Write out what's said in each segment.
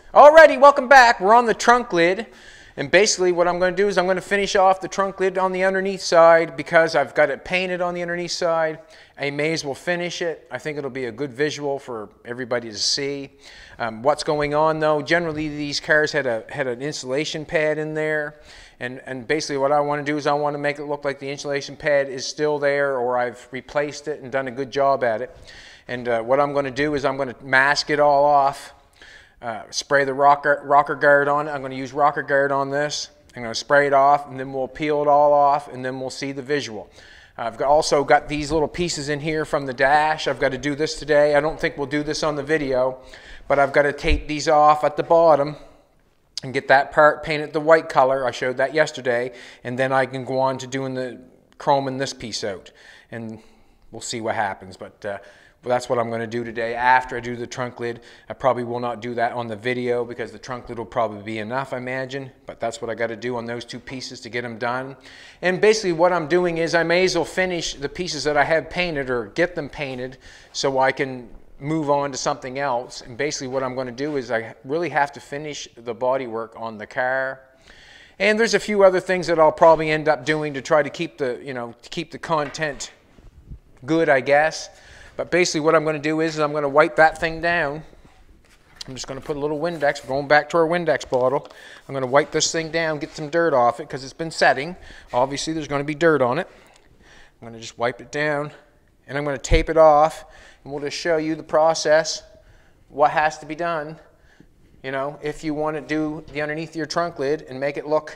Alrighty, welcome back. We're on the trunk lid, and basically what I'm going to do is I'm going to finish off the trunk lid on the underneath side because I've got it painted on the underneath side. I may as well finish it. I think it'll be a good visual for everybody to see. What's going on though, generally these cars had an insulation pad in there, and basically what I want to do is I want to make it look like the insulation pad is still there, or I've replaced it and done a good job at it. And what I'm going to do is I'm going to mask it all off. Spray the rocker guard on it. I'm going to use rocker guard on this. I'm going to spray it off, and then we'll peel it all off, and then we'll see the visual. I've also got these little pieces in here from the dash. I've got to do this today. I don't think we'll do this on the video, but I've got to tape these off at the bottom and get that part painted the white color. I showed that yesterday, and then I can go on to doing the chroming this piece out, and we'll see what happens. But that's what I'm going to do today after I do the trunk lid. I probably will not do that on the video because the trunk lid will probably be enough, I imagine. But that's what I got to do on those two pieces to get them done. And basically what I'm doing is I may as well finish the pieces that I have painted or get them painted so I can move on to something else. And basically what I'm going to do is I really have to finish the bodywork on the car. And there's a few other things that I'll probably end up doing to try to keep the, to keep the content good, I guess. But basically what I'm going to do is I'm going to wipe that thing down. I'm just going to put a little Windex. We're going back to our Windex bottle. I'm going to wipe this thing down, get some dirt off it because it's been setting. Obviously there's going to be dirt on it. I'm going to just wipe it down, and I'm going to tape it off, and we'll just show you the process, what has to be done, if you want to do the underneath of your trunk lid and make it look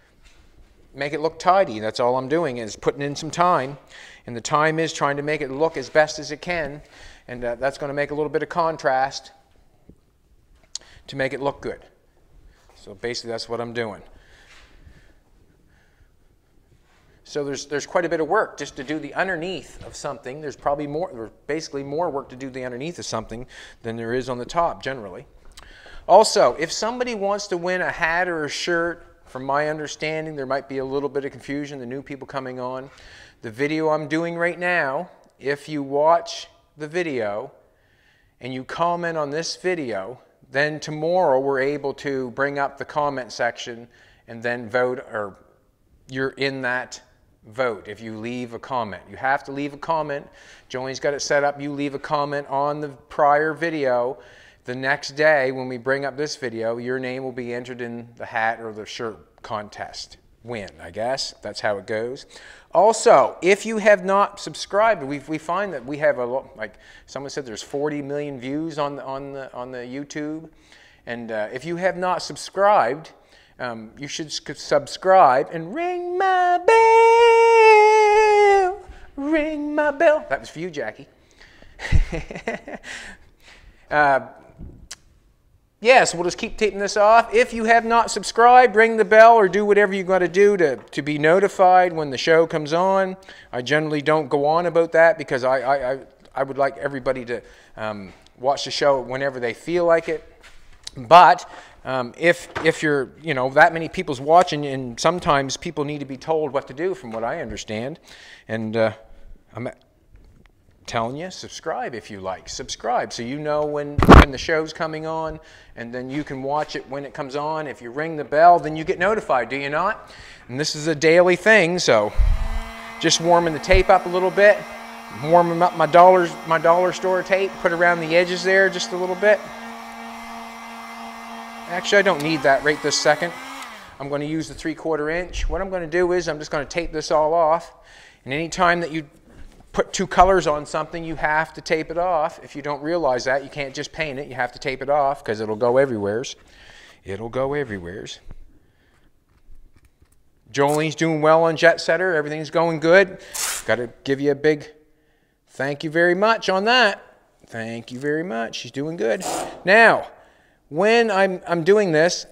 tidy. That's all I'm doing is putting in some time. And the time is trying to make it look as best as it can, and that's going to make a little bit of contrast to make it look good. So basically that's what I'm doing. So there's quite a bit of work just to do the underneath of something. There's basically more work to do the underneath of something than there is on the top generally. Also, if somebody wants to win a hat or a shirt, from my understanding there might be a little bit of confusion, the new people coming on. The video I'm doing right now, if you watch the video and you comment on this video, then tomorrow we're able to bring up the comment section and then vote, or you're in that vote if you leave a comment. You have to leave a comment. Jolene's got it set up. You leave a comment on the prior video. The next day when we bring up this video, your name will be entered in the hat or the shirt contest. Win, I guess. That's how it goes. Also, if you have not subscribed, we find that we have a lot, like someone said there's 40 million views on the YouTube. And if you have not subscribed, you should subscribe and ring my bell. Ring my bell. That was for you, Jackie. Yes, we'll just keep taping this off. If you have not subscribed, ring the bell or do whatever you got to do to be notified when the show comes on. I generally don't go on about that because I would like everybody to watch the show whenever they feel like it. But if you're, that many people's watching, and sometimes people need to be told what to do from what I understand. And I'm telling you, subscribe if you like. Subscribe so you know when the show's coming on, and then you can watch it when it comes on. If you ring the bell, then you get notified, do you not? And this is a daily thing, so just warming the tape up a little bit, warming up my dollar store tape, put around the edges there just a little bit. Actually, I don't need that right this second. I'm going to use the 3/4 inch. What I'm going to do is I'm just going to tape this all off, and any time that you put two colors on something, you have to tape it off. If you don't realize that, you can't just paint it. You have to tape it off because it'll go everywheres. It'll go everywheres. Jolene's doing well on Jet Setter. Everything's going good. Got to give you a big thank you very much on that. Thank you very much. She's doing good. Now, when I'm doing this,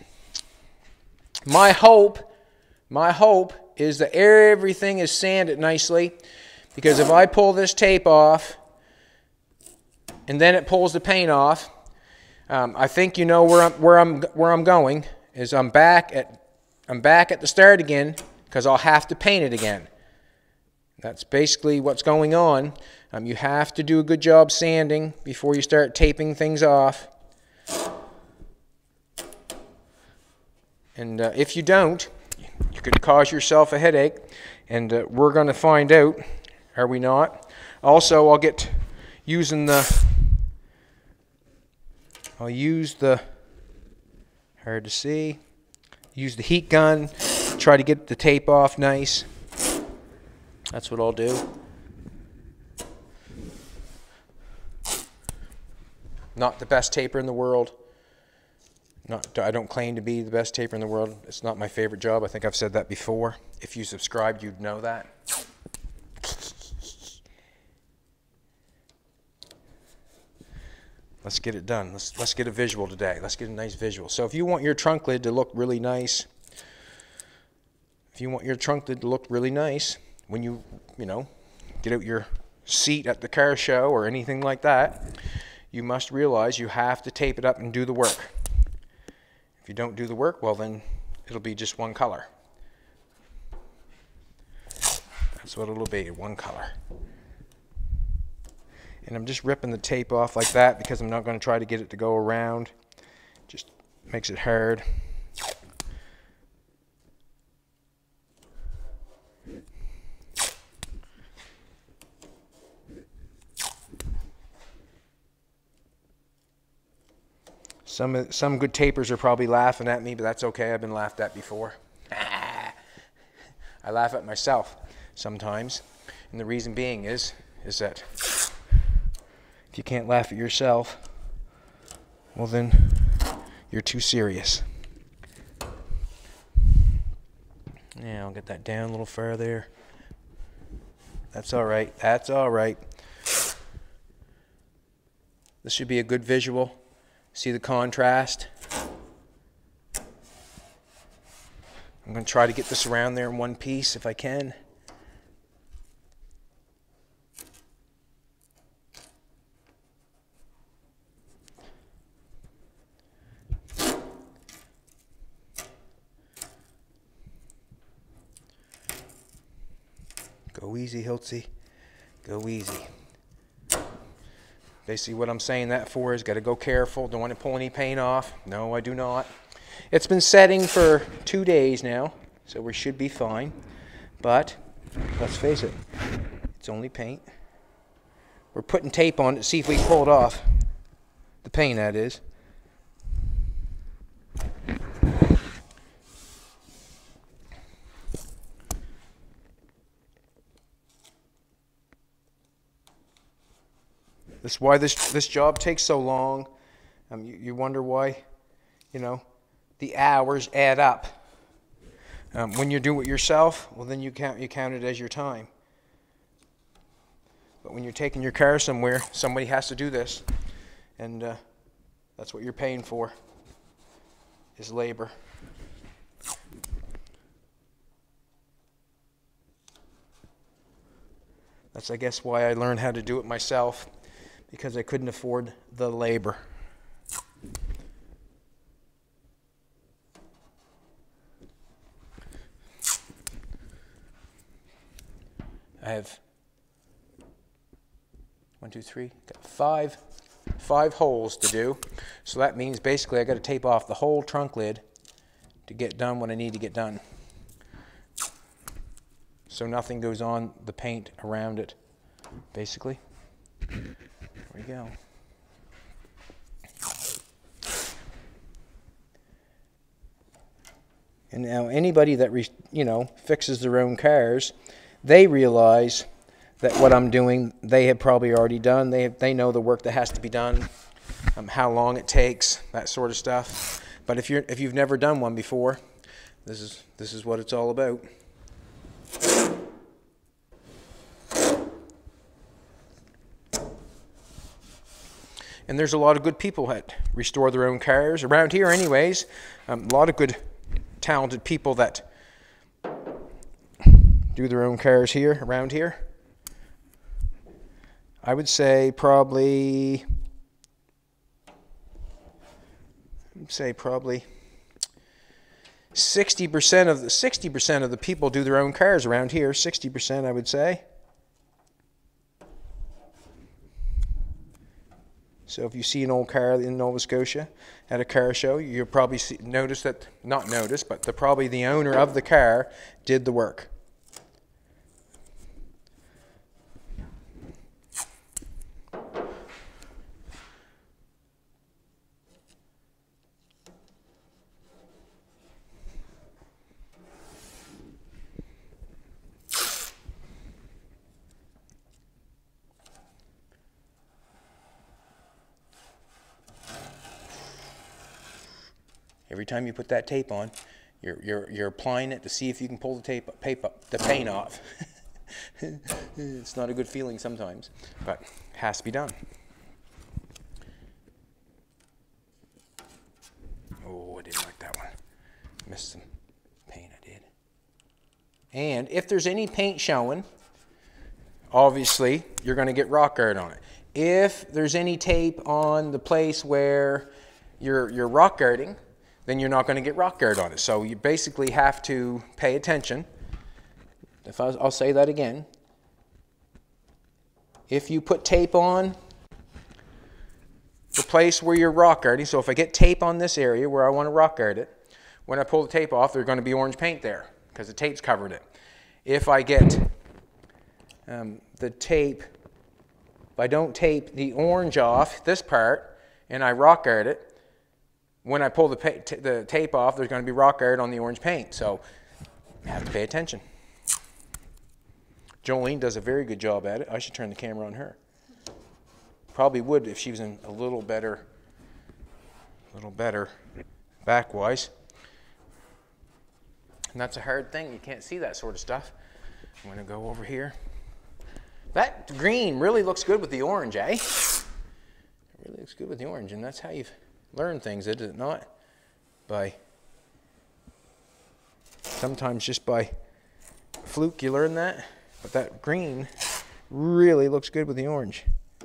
my hope is that everything is sanded nicely. Because if I pull this tape off and then it pulls the paint off, I think you know where I'm going. Is I'm back at the start again because I'll have to paint it again. That's basically what's going on. You have to do a good job sanding before you start taping things off. And if you don't, you could cause yourself a headache. And we're going to find out, are we not? Also, I'll use the, hard to see, use the heat gun, try to get the tape off nice. That's what I'll do. Not the best taper in the world. I don't claim to be the best taper in the world. It's not my favorite job. I think I've said that before. If you subscribed, you'd know that. Let's get it done. Let's get a visual today. Let's get a nice visual. So if you want your trunk lid to look really nice, when you get out your seat at the car show or anything like that, you must realize you have to tape it up and do the work. If you don't do the work, well then it'll be just one color. That's what it'll be, one color. And I'm just ripping the tape off like that because I'm not going to try to get it to go around. Just makes it hard. Some good tapers are probably laughing at me, but that's okay. I've been laughed at before. I laugh at myself sometimes, and the reason being is that if you can't laugh at yourself, well then you're too serious. Yeah, I'll get that down a little further. That's all right. That's all right. This should be a good visual. See the contrast? I'm going to try to get this around there in one piece if I can. Go easy, Hiltz. Go easy. Basically what I'm saying that for is got to go careful. Don't want to pull any paint off. No, I do not. It's been setting for 2 days now, so we should be fine. But let's face it, it's only paint. We're putting tape on it to see if we can pull it off. The paint, that is. That's why this job takes so long. You wonder why, the hours add up. When you're doing it yourself, well then you count it as your time. But when you're taking your car somewhere, somebody has to do this, and that's what you're paying for, is labor. That's, I guess, why I learned how to do it myself. Because I couldn't afford the labor. I have 1, 2, 3, got five holes to do. So that means basically I got to tape off the whole trunk lid to get done what I need to get done. So nothing goes on the paint around it, basically. There we go. And now anybody that fixes their own cars, they realize that what I'm doing they have probably already done. They know the work that has to be done, how long it takes, that sort of stuff. But if you've never done one before, this is what it's all about. And there's a lot of good people that restore their own cars around here anyways. A lot of good, talented people that do their own cars here, around here. I would say probably 60% of the people do their own cars around here. 60%, I would say. So if you see an old car in Nova Scotia at a car show, you'll probably notice that, not notice, but probably the owner of the car did the work. Every time you put that tape on, you're applying it to see if you can pull the paint off. It's not a good feeling sometimes, but it has to be done. Oh, I didn't like that one. Missed some paint, I did. And if there's any paint showing, obviously you're going to get rock guard on it. If there's any tape on the place where you're rock guarding, then you're not going to get rock guard on it. So you basically have to pay attention. I'll say that again. If you put tape on the place where you're rock guarding, so if I get tape on this area where I want to rock guard it, when I pull the tape off, there's going to be orange paint there because the tape's covered it. If I get the tape, if I don't tape the orange off, this part, and I rock guard it, when I pull the tape off, there's going to be rock guard on the orange paint. So you have to pay attention. Jolene does a very good job at it. I should turn the camera on her. Probably would if she was in a little better back-wise. And that's a hard thing. You can't see that sort of stuff. I'm going to go over here. That green really looks good with the orange, eh? It really looks good with the orange, and that's how you've learned things, is it not? Sometimes just by fluke you learn that. But that green really looks good with the orange.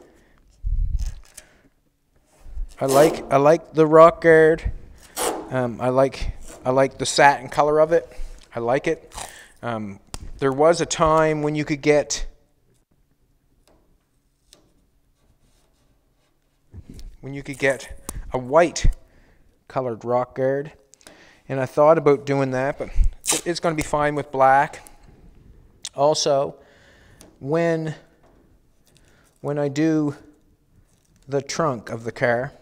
I like the rock guard. I like the satin color of it. I like it. There was a time when you could get a white colored rock guard, and I thought about doing that, but it's going to be fine with black. Also, when I do the trunk of the car,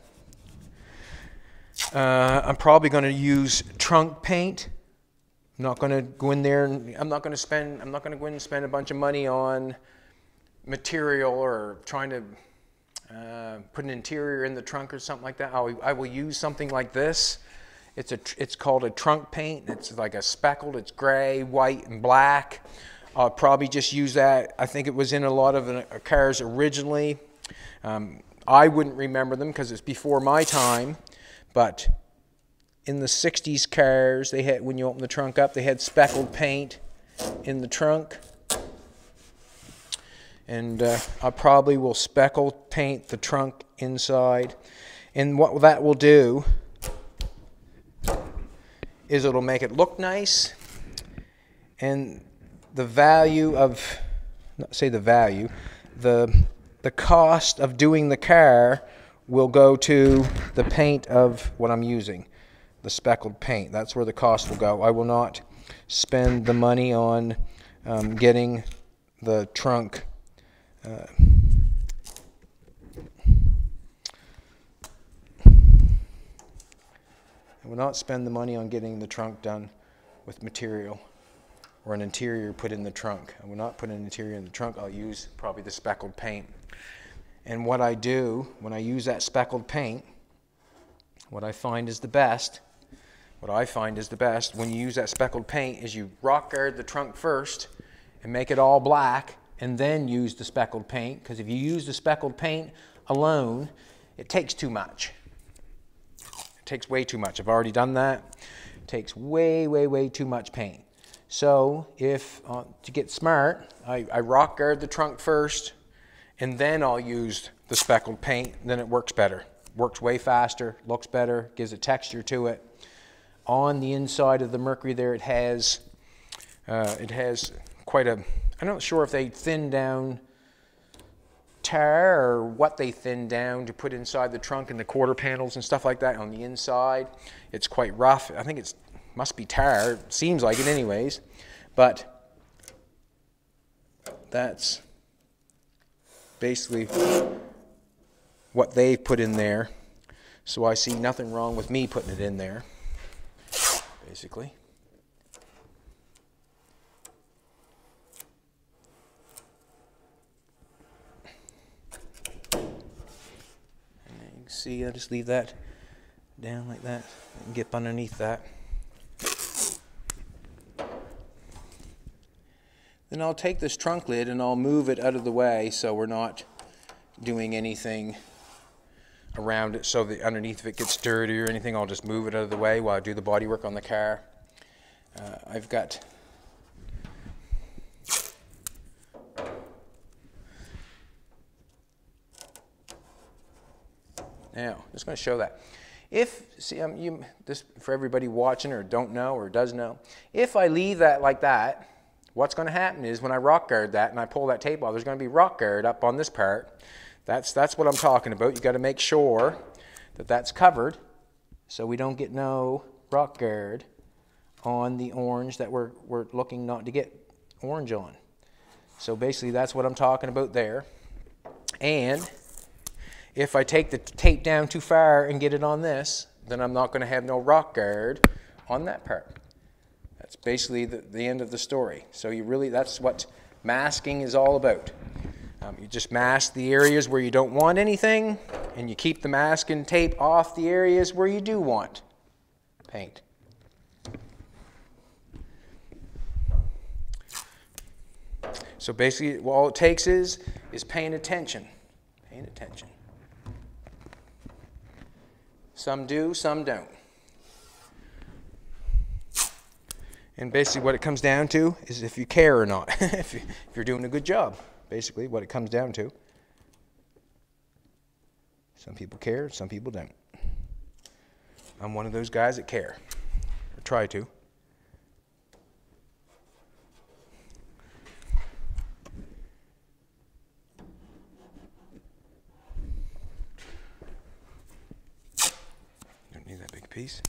I'm probably going to use trunk paint. I'm not going to go in there and I'm not going to go in and spend a bunch of money on material or trying to put an interior in the trunk or something like that. I will use something like this. It's called a trunk paint. It's like a speckled. It's gray, white, and black. I'll probably just use that. I think it was in a lot of cars originally. I wouldn't remember them because it's before my time, but in the 60s cars, they had, when you open the trunk up, they had speckled paint in the trunk. And I probably will speckle paint the trunk inside. And what that will do is it'll make it look nice. And the value of, not say the value, the cost of doing the car will go to the paint of what I'm using, the speckled paint. That's where the cost will go. I will not spend the money on getting the trunk I will not spend the money on getting the trunk done with material or an interior put in the trunk. I will not put an interior in the trunk. I'll use probably the speckled paint. And what I do when I use that speckled paint, what I find is the best when you use that speckled paint is you rock guard the trunk first and make it all black and then use the speckled paint, because if you use the speckled paint alone, it takes too much. It takes way too much. I've already done that. It takes way, way, way too much paint. So if, to get smart, I rock guard the trunk first, and then I'll use the speckled paint, then it works better. Works way faster, looks better, gives a texture to it. On the inside of the Mercury there, it has quite a, I'm not sure if they thin down tar or what they thin down to put inside the trunk and the quarter panels and stuff like that on the inside. It's quite rough. I think it must be tar. It seems like it anyways. But that's basically what they've put in there. So I see nothing wrong with me putting it in there, basically. See, I just leave that down like that and get underneath that. Then I'll take this trunk lid and I'll move it out of the way so we're not doing anything around it so that underneath if it gets dirty or anything, I'll just move it out of the way while I do the body work on the car. I've got now, I'm just going to show that. If, see, this for everybody watching or don't know or does know, if I leave that like that, what's going to happen is when I rock guard that and I pull that tape off, there's going to be rock guard up on this part. That's what I'm talking about. You got to make sure that that's covered so we don't get no rock guard on the orange that we're looking not to get orange on. So basically that's what I'm talking about there. And if I take the tape down too far and get it on this, then I'm not going to have no rock guard on that part. That's basically the end of the story. So you really, that's what masking is all about. You just mask the areas where you don't want anything, and you keep the masking tape off the areas where you do want paint. So basically, all it takes is paying attention. Paying attention. Some do, some don't. And basically what it comes down to is if you care or not. if you're doing a good job, basically what it comes down to. Some people care, some people don't. I'm one of those guys that care, or try to. Don't need that big piece.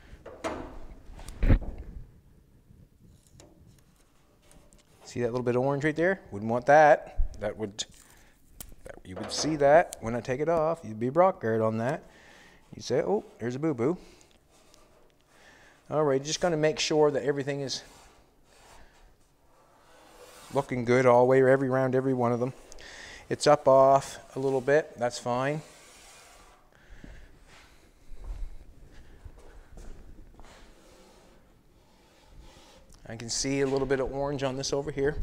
See that little bit of orange right there? Wouldn't want that. You would see that when I take it off. You'd be rock guard on that. You say, oh, there's a boo-boo. All right, just going to make sure that everything is looking good all the way around every one of them. It's up off a little bit. That's fine. I can see a little bit of orange on this over here.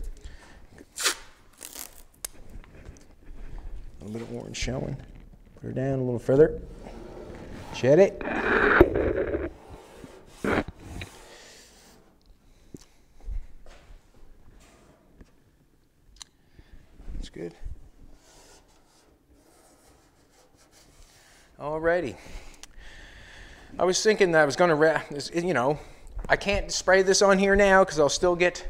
A little bit of orange showing. Put her down a little further. Shed it. That's good. Alrighty. I was thinking that I was going to wrap, you know, I can't spray this on here now because I'll still get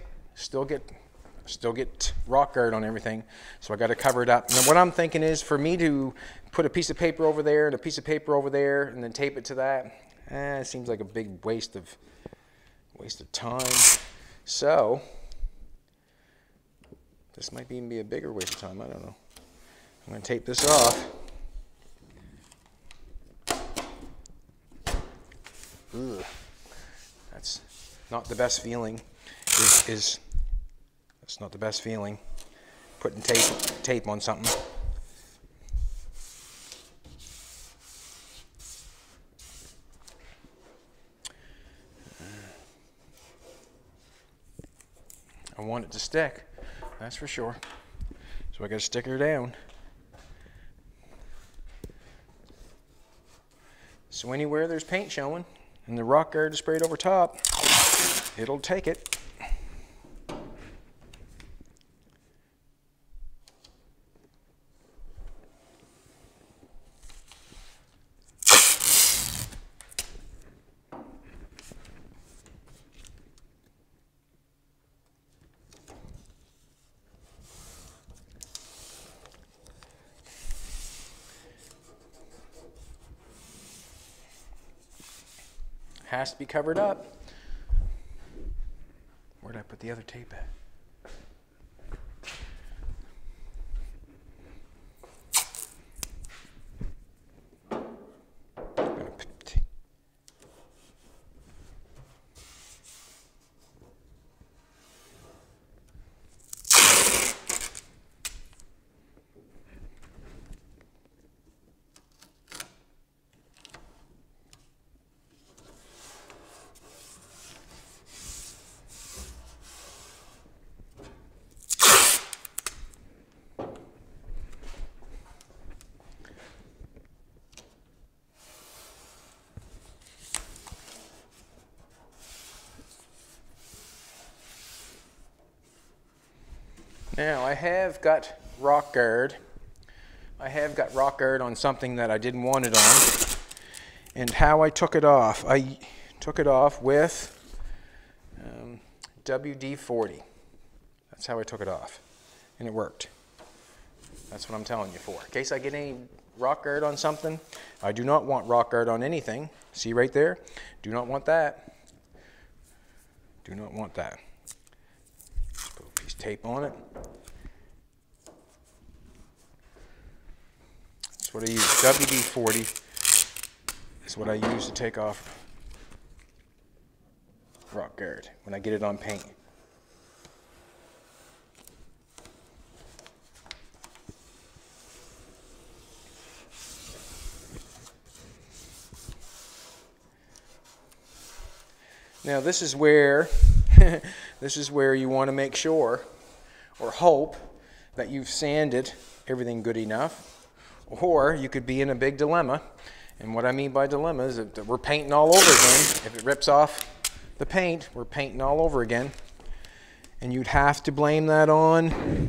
rock guard on everything. So I got to cover it up. And what I'm thinking is for me to put a piece of paper over there and a piece of paper over there and then tape it to that, it seems like a big waste of time. So this might even be a bigger waste of time. I don't know. I'm going to tape this off. Ugh. That's not the best feeling. That's not the best feeling. Putting tape on something. I want it to stick. That's for sure. So I got to stick her down. So anywhere there's paint showing and the rock guard is sprayed over top, it'll take it. Has to be covered up. Where did I put the other tape at? Now I have got rock guard. I have got rock guard on something that I didn't want it on. And how I took it off. I took it off with WD-40. That's how I took it off. And it worked. That's what I'm telling you for. In case I get any rock guard on something, I do not want rock guard on anything. See right there? Do not want that. Do not want that. Just put a piece of tape on it. That's what I use. WD-40 is what I use to take off rock guard when I get it on paint. Now this is where you want to make sure or hope that you've sanded everything good enough, or you could be in a big dilemma. And what I mean by dilemma is that we're painting all over again. If it rips off the paint, we're painting all over again. And you'd have to blame that on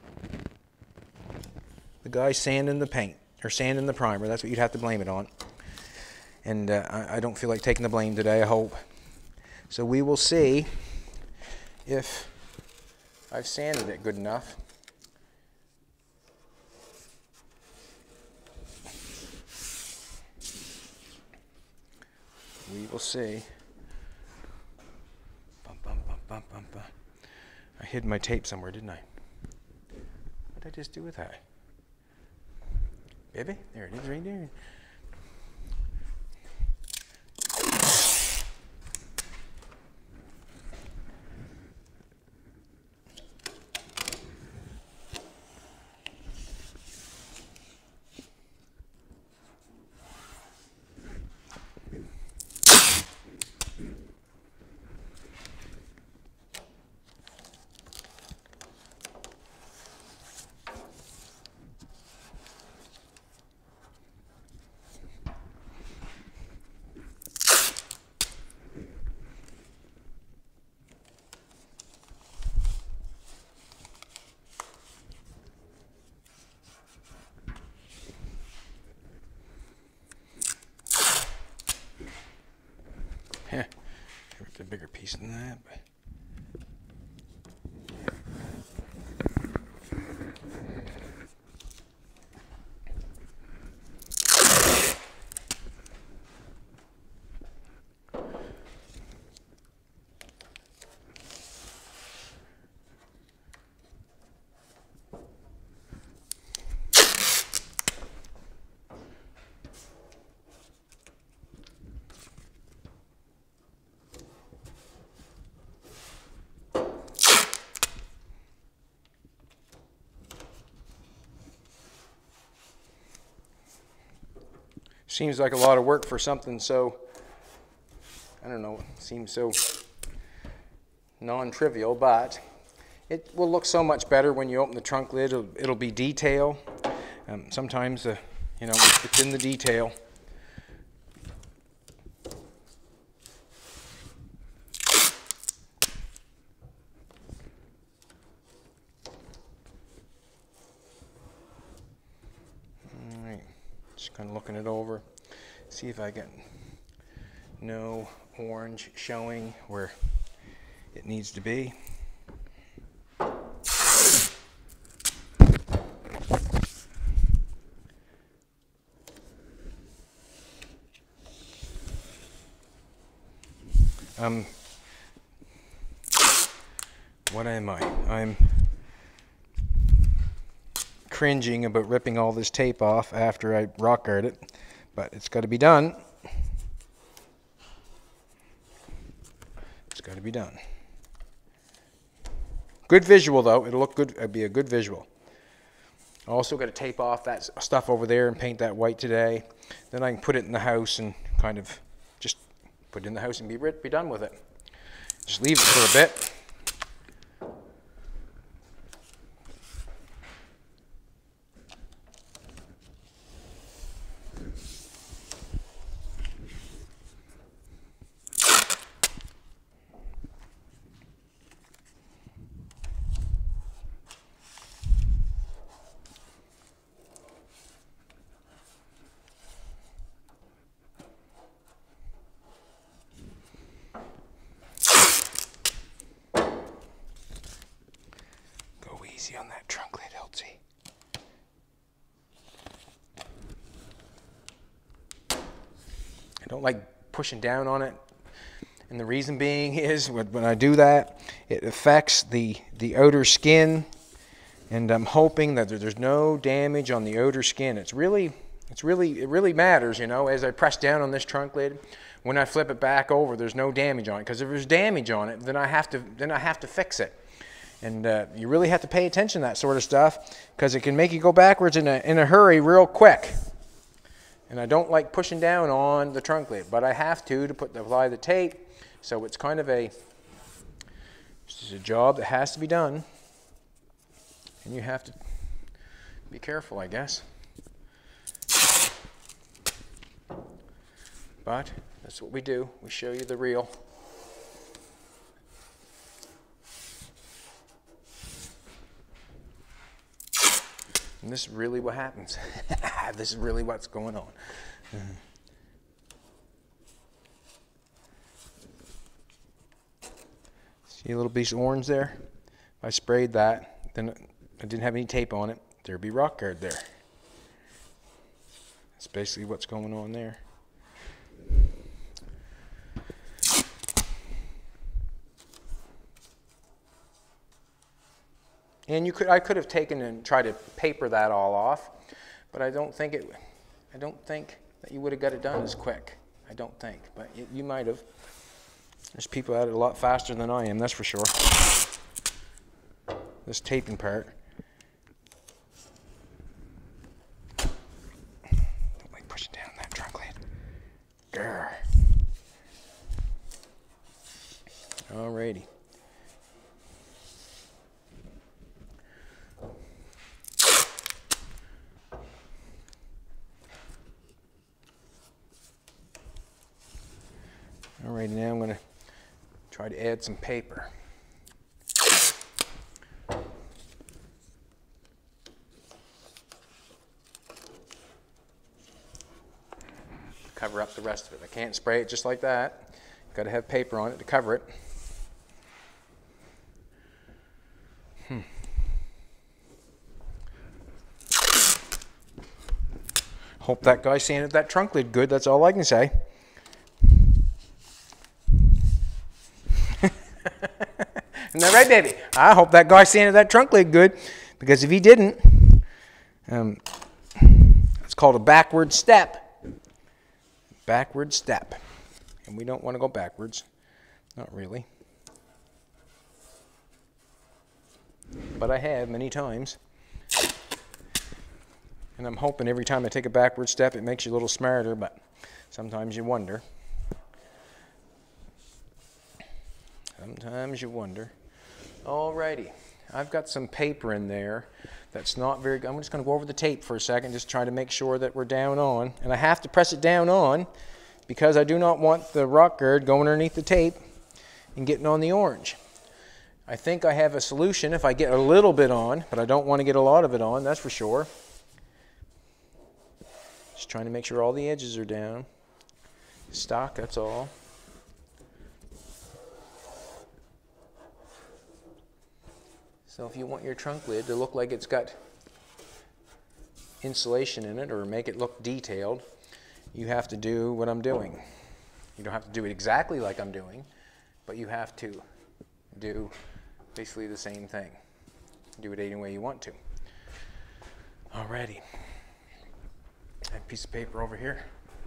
the guy sanding the paint or sanding the primer. That's what you'd have to blame it on. And I don't feel like taking the blame today, I hope. So we will see if I've sanded it good enough. We will see. I hid my tape somewhere, didn't I? What did I just do with that? Baby, there it is right there. Yeah, a bigger piece than that. But seems like a lot of work for something so, I don't know, seems so non-trivial, but it will look so much better when you open the trunk lid. It'll be detail. Sometimes, you know, it's in the detail. Just kind of looking it over, see if I get no orange showing where it needs to be. What am I? I'm cringing about ripping all this tape off after I rock guard it, but it's got to be done. It's got to be done. Good visual though. It'll look good. It'll be a good visual. Also got to tape off that stuff over there and paint that white today. Then I can put it in the house and kind of just put it in the house and be done with it. Just leave it for a bit. Easy on that trunk lid, Hiltz. I don't like pushing down on it, and the reason being is when I do that, it affects the outer skin, and I'm hoping that there's no damage on the outer skin. It really matters, you know, as I press down on this trunk lid. When I flip it back over, there's no damage on it, because if there's damage on it, then I have to fix it. And you really have to pay attention to that sort of stuff, because it can make you go backwards in a hurry real quick. And I don't like pushing down on the trunk lid, but I have to apply the tape. So it's kind of this is a job that has to be done, and you have to be careful, I guess. But that's what we do. We show you the real. And this is really what happens. This is really what's going on. See a little piece of orange there? If I sprayed that, then I didn't have any tape on it, there'd be rock guard there. That's basically what's going on there. And I could have taken and tried to paper that all off, but I don't think that you would have got it done as quick. I don't think, but you might have. There's people at it a lot faster than I am, that's for sure. This taping part. Don't like pushing down that trunk lid. Grr. Alrighty. Alrighty, now I'm going to try to add some paper. Cover up the rest of it. I can't spray it just like that. Got to have paper on it to cover it. Hope that guy sanded that trunk lid good. That's all I can say. Isn't that right, baby? I hope that guy sanded that trunk lid good, because if he didn't, it's called a backward step. Backward step. And we don't want to go backwards. Not really. But I have many times. And I'm hoping every time I take a backward step it makes you a little smarter, but sometimes you wonder. Sometimes you wonder. Alrighty, I've got some paper in there that's not very good. I'm just going to go over the tape for a second, just try to make sure that we're down on. And I have to press it down on because I do not want the rock guard going underneath the tape and getting on the orange. I think I have a solution if I get a little bit on, but I don't want to get a lot of it on, that's for sure. Just trying to make sure all the edges are down. Stock, that's all. So if you want your trunk lid to look like it's got insulation in it or make it look detailed, you have to do what I'm doing. You don't have to do it exactly like I'm doing, but you have to do basically the same thing. Do it any way you want to. Alrighty. That piece of paper over here.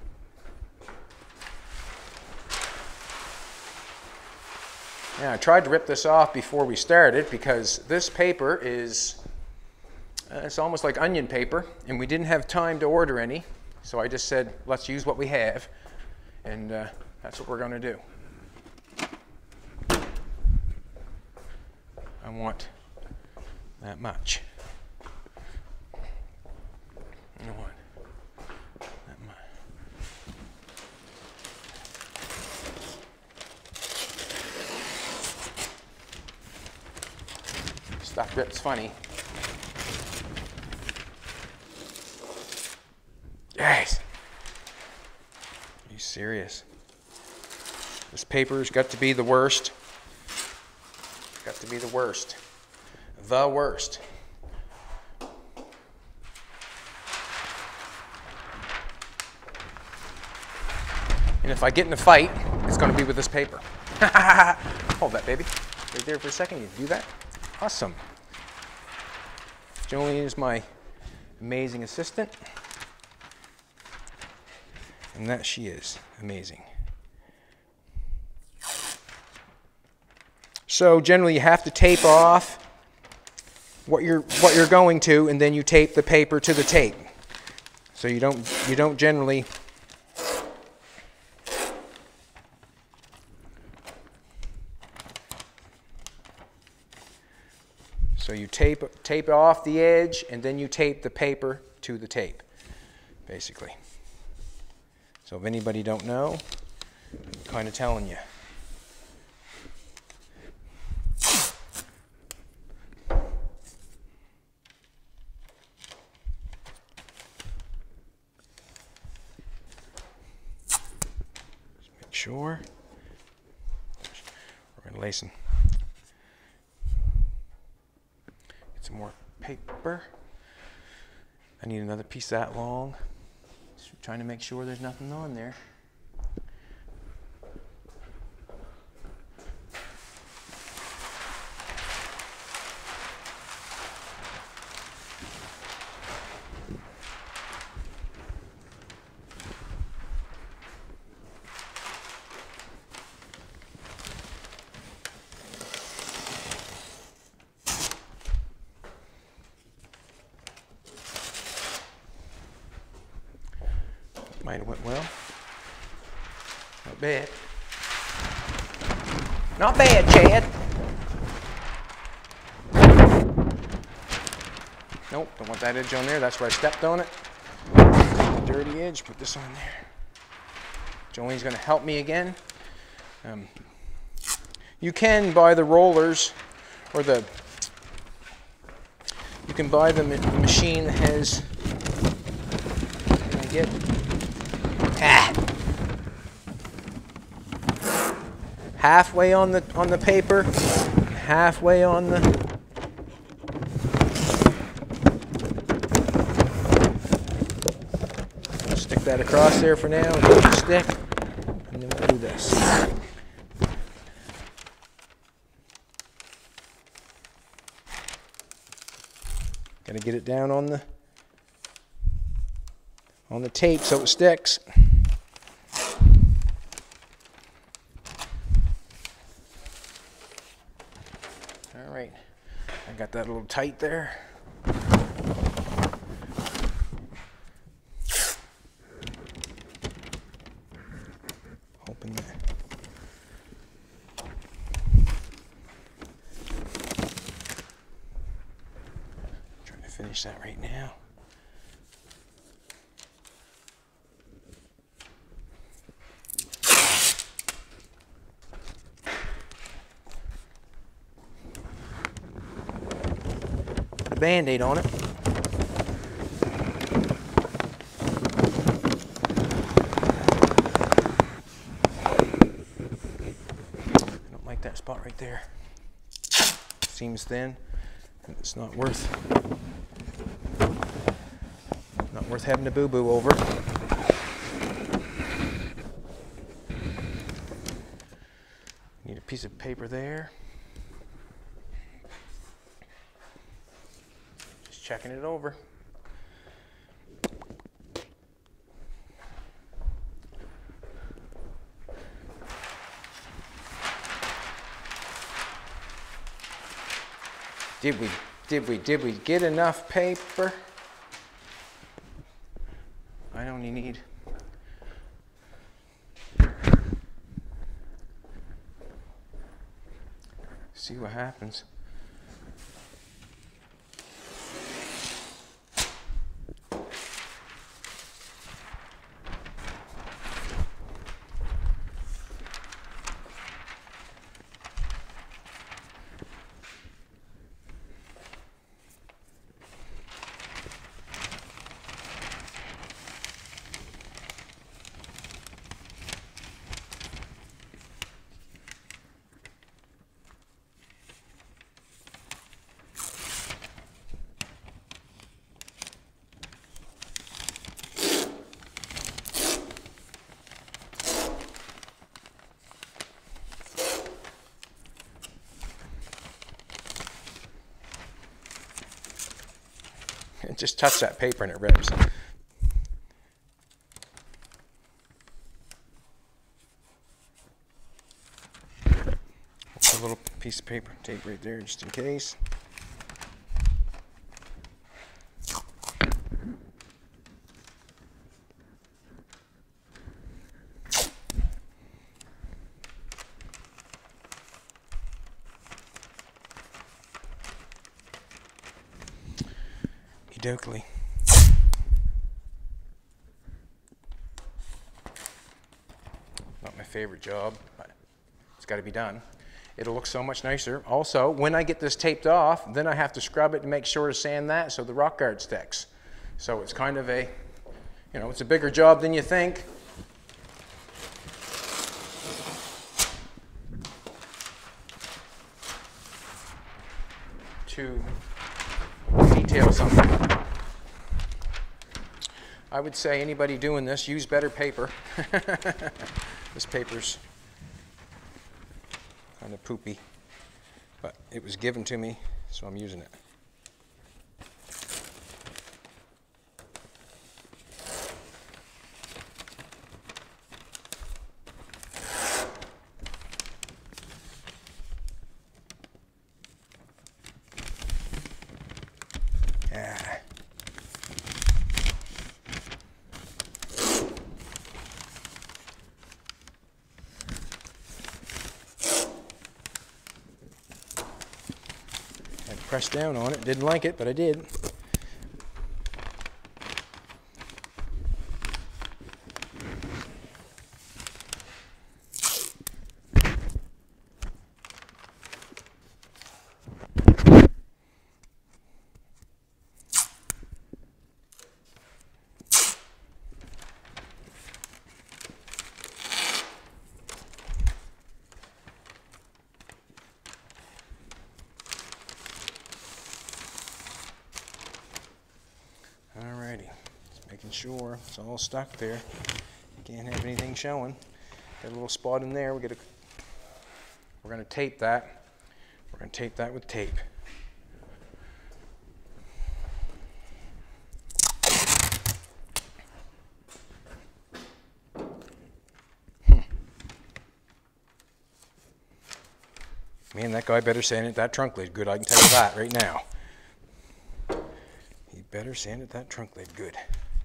Yeah, I tried to rip this off before we started because this paper is, it's almost like onion paper, and we didn't have time to order any, so I just said, let's use what we have, and that's what we're going to do. I want that much. I want that much. Stuff rips funny. Guys, are you serious? This paper's got to be the worst. Got to be the worst. The worst. And if I get in a fight, it's going to be with this paper. Hold that, baby. Right there for a second. You do that? Awesome. Jolene is my amazing assistant. And that she is. Amazing. So generally you have to tape off what you're going to, and then you tape the paper to the tape. So you don't generally So you tape off the edge, and then you tape the paper to the tape, basically. So if anybody don't know, I'm kind of telling you. Sure. We're going to lay some, get some more paper. I need another piece that long. Just trying to make sure there's nothing on there. Might have went well. Not bad. Not bad, Chad. Nope, don't want that edge on there. That's where I stepped on it. Dirty edge, put this on there. Jolene's going to help me again. You can buy the rollers, or you can buy the machine that has, what can I get? Halfway on the paper, halfway on the stick that across there for now, and get the stick, and then we'll do this. Gotta get it down on the tape so it sticks. All right, I got that a little tight there. Hoping that. Trying to finish that right now. Band-aid on it. I don't like that spot right there. Seems thin, and it's not worth having to boo-boo over. Need a piece of paper there. Just checking it over. Did we get enough paper? I only need see what happens. Just touch that paper and it rips. A little piece of paper tape right there just in case. Dokely. Not my favorite job, but it's got to be done. It'll look so much nicer. Also, when I get this taped off, then I have to scrub it to make sure to sand that so the rock guard sticks. So it's kind of a, you know, it's a bigger job than you think. To detail something. I would say anybody doing this, use better paper. This paper's kind of poopy, but it was given to me, so I'm using it. Press down on it. Didn't like it, but I did. Alrighty, just making sure it's all stuck there. Can't have anything showing. Got a little spot in there. We're gonna tape that. We're gonna tape that with tape. Man, that guy better sand it that trunk lid good. I can tell you that right now. Better sand it that trunk lid good.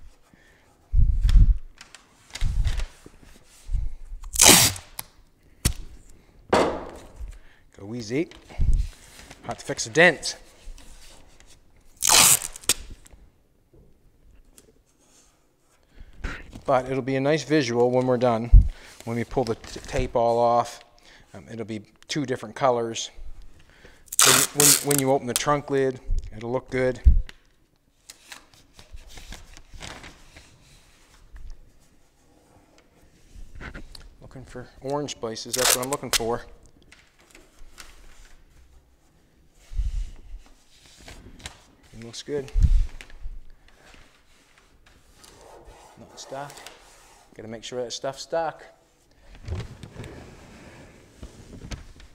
Go easy. Have to fix a dent. But it'll be a nice visual when we're done. When we pull the tape all off, it'll be two different colors. So when you open the trunk lid, it'll look good. Looking for orange places, that's what I'm looking for. It looks good. Not stuck. Gotta make sure that stuff's stuck.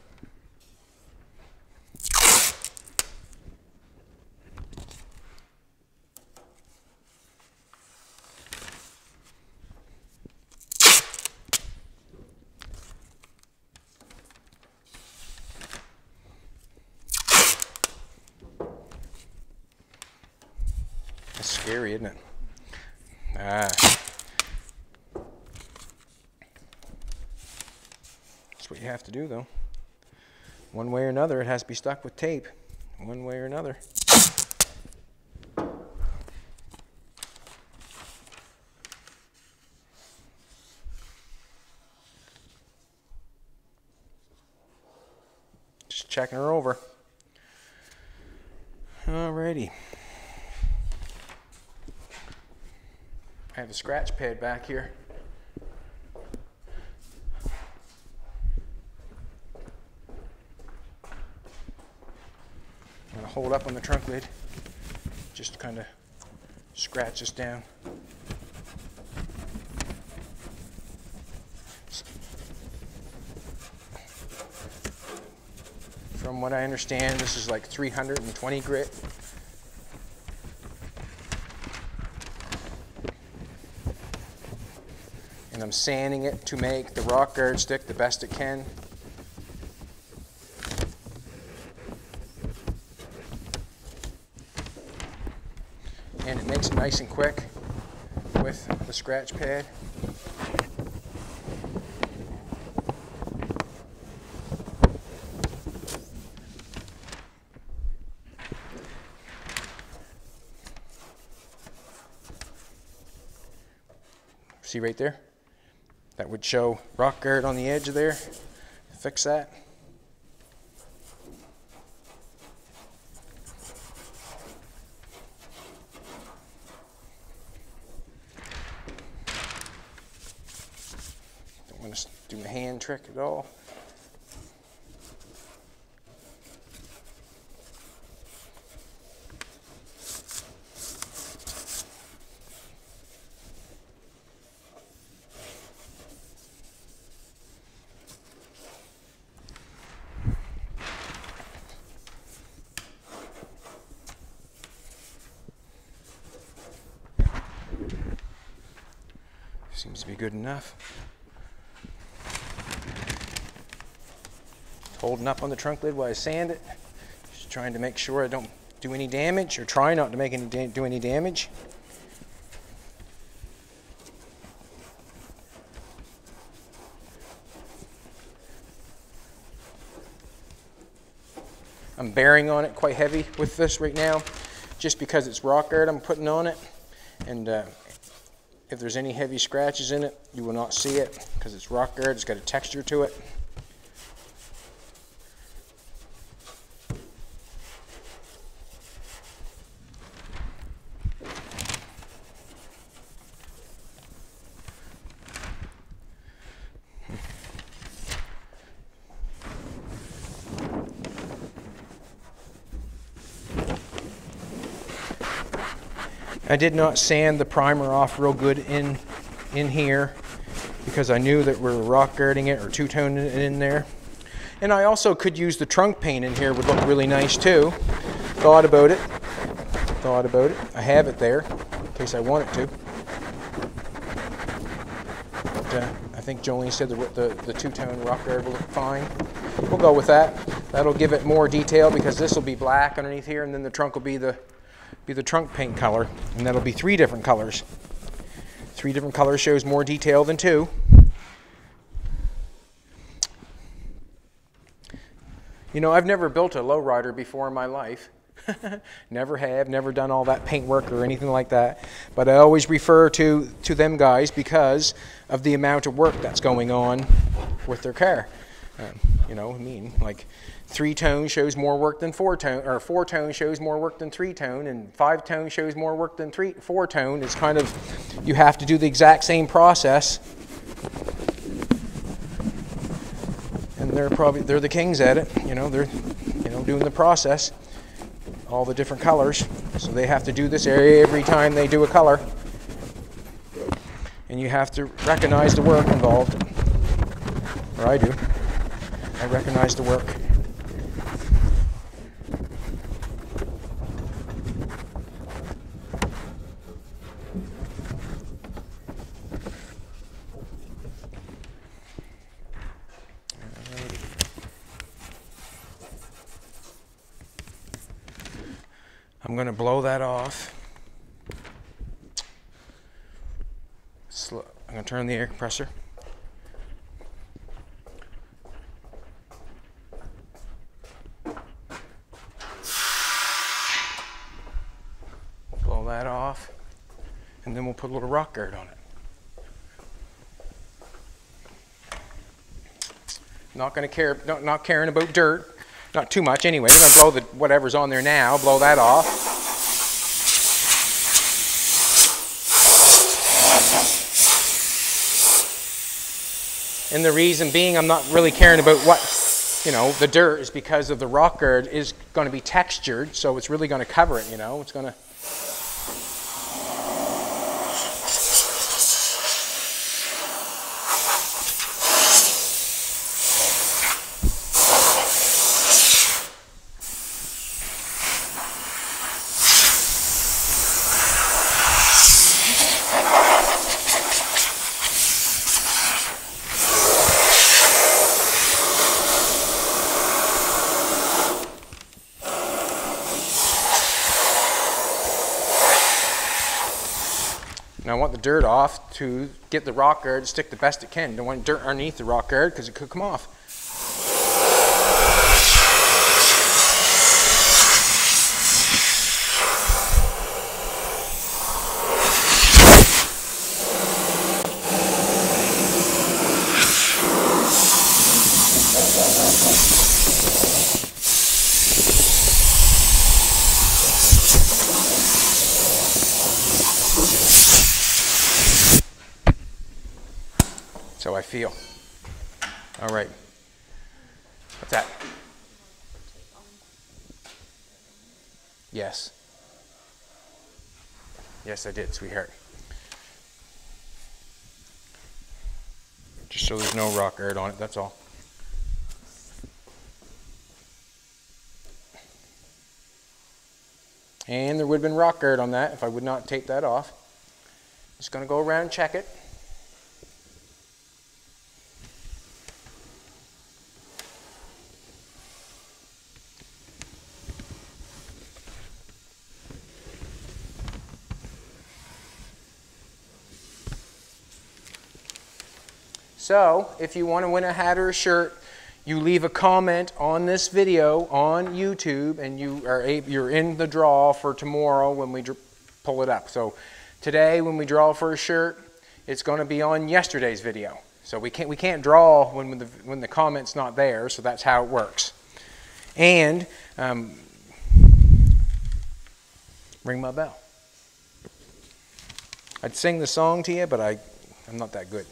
Scary, isn't it? Ah. That's what you have to do, though. One way or another, it has to be stuck with tape. One way or another. Just checking her over. Alrighty. I have a scratch pad back here. I'm going to hold up on the trunk lid, just kind of scratch this down. From what I understand, this is like 320 grit. And I'm sanding it to make the rock guard stick the best it can. And it makes it nice and quick with the scratch pad. See right there? That would show rock guard on the edge of there. Fix that. Don't want to do a hand trick at all. Seems to be good enough. Holding up on the trunk lid while I sand it. Just trying to make sure I don't do any damage, or try not to make do any damage. I'm bearing on it quite heavy with this right now, just because it's rock guard I'm putting on it. And if there's any heavy scratches in it, you will not see it because it's rock guard. It's got a texture to it. I did not sand the primer off real good in here because I knew that we were rock guarding it or two-toning it in there. And I also could use the trunk paint in here, would look really nice too. Thought about it. I have it there in case I want it to. But I think Jolene said the two-tone rock guard will look fine. We'll go with that. That'll give it more detail because this will be black underneath here, and then the trunk will be the trunk paint color, and that'll be 3 different colors. 3 different colors shows more detail than 2. You know, I've never built a lowrider before in my life. Never done all that paint work or anything like that. But I always refer to them guys because of the amount of work that's going on with their car. You know, I mean, like 3-tone shows more work than 4-tone, or 4-tone shows more work than 3-tone, and 5-tone shows more work than 4-tone. It's kind of, you have to do the exact same process. And they're the kings at it. You know, they're doing the process, all the different colors. So they have to do this every time they do a color. And you have to recognize the work involved. Or I do. I recognize the work. I'm going to blow that off. I'm going to turn the air compressor. Blow that off, and then we'll put a little rock guard on it. Not going to care, not caring about dirt, not too much anyway. I'm going to blow the whatever's on there now, blow that off. And the reason being I'm not really caring about what, you know, the dirt is because of the rock guard is going to be textured, so it's really going to cover it, you know. It's going to... Now I want the dirt off to get the rock guard to stick the best it can. You don't want dirt underneath the rock guard because it could come off. So I feel. All right. What's that? Yes. Yes, I did, sweetheart. Just so there's no rock guard on it, that's all. And there would have been rock guard on that if I would not take that off. Just going to go around and check it. So, if you want to win a hat or a shirt, you leave a comment on this video on YouTube, and you're in the draw for tomorrow when we pull it up. So, today when we draw for a shirt, it's going to be on yesterday's video. So we can't draw when the comment's not there. So that's how it works. And ring my bell. I'd sing the song to you, but I'm not that good.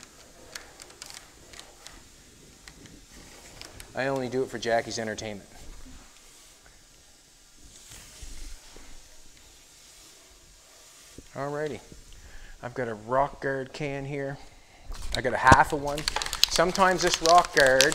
I only do it for Jackie's entertainment. Alrighty. I've got a rock guard can here. I got a half of one. Sometimes this rock guard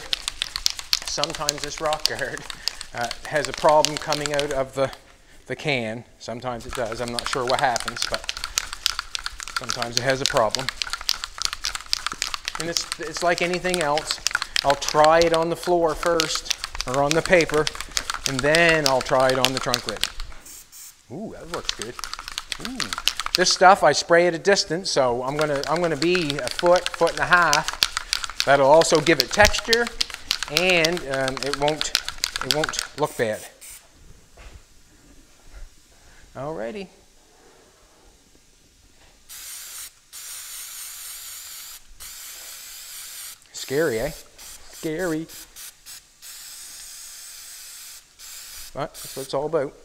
has a problem coming out of the can. Sometimes it does. I'm not sure what happens, but sometimes it has a problem. And it's like anything else. I'll try it on the floor first, or on the paper, and then I'll try it on the trunk lid. Ooh, that works good. Ooh. This stuff I spray at a distance, so I'm gonna be a foot and a half. That'll also give it texture, and it won't look bad. Alrighty. Scary, eh? Scary. But that's what it's all about.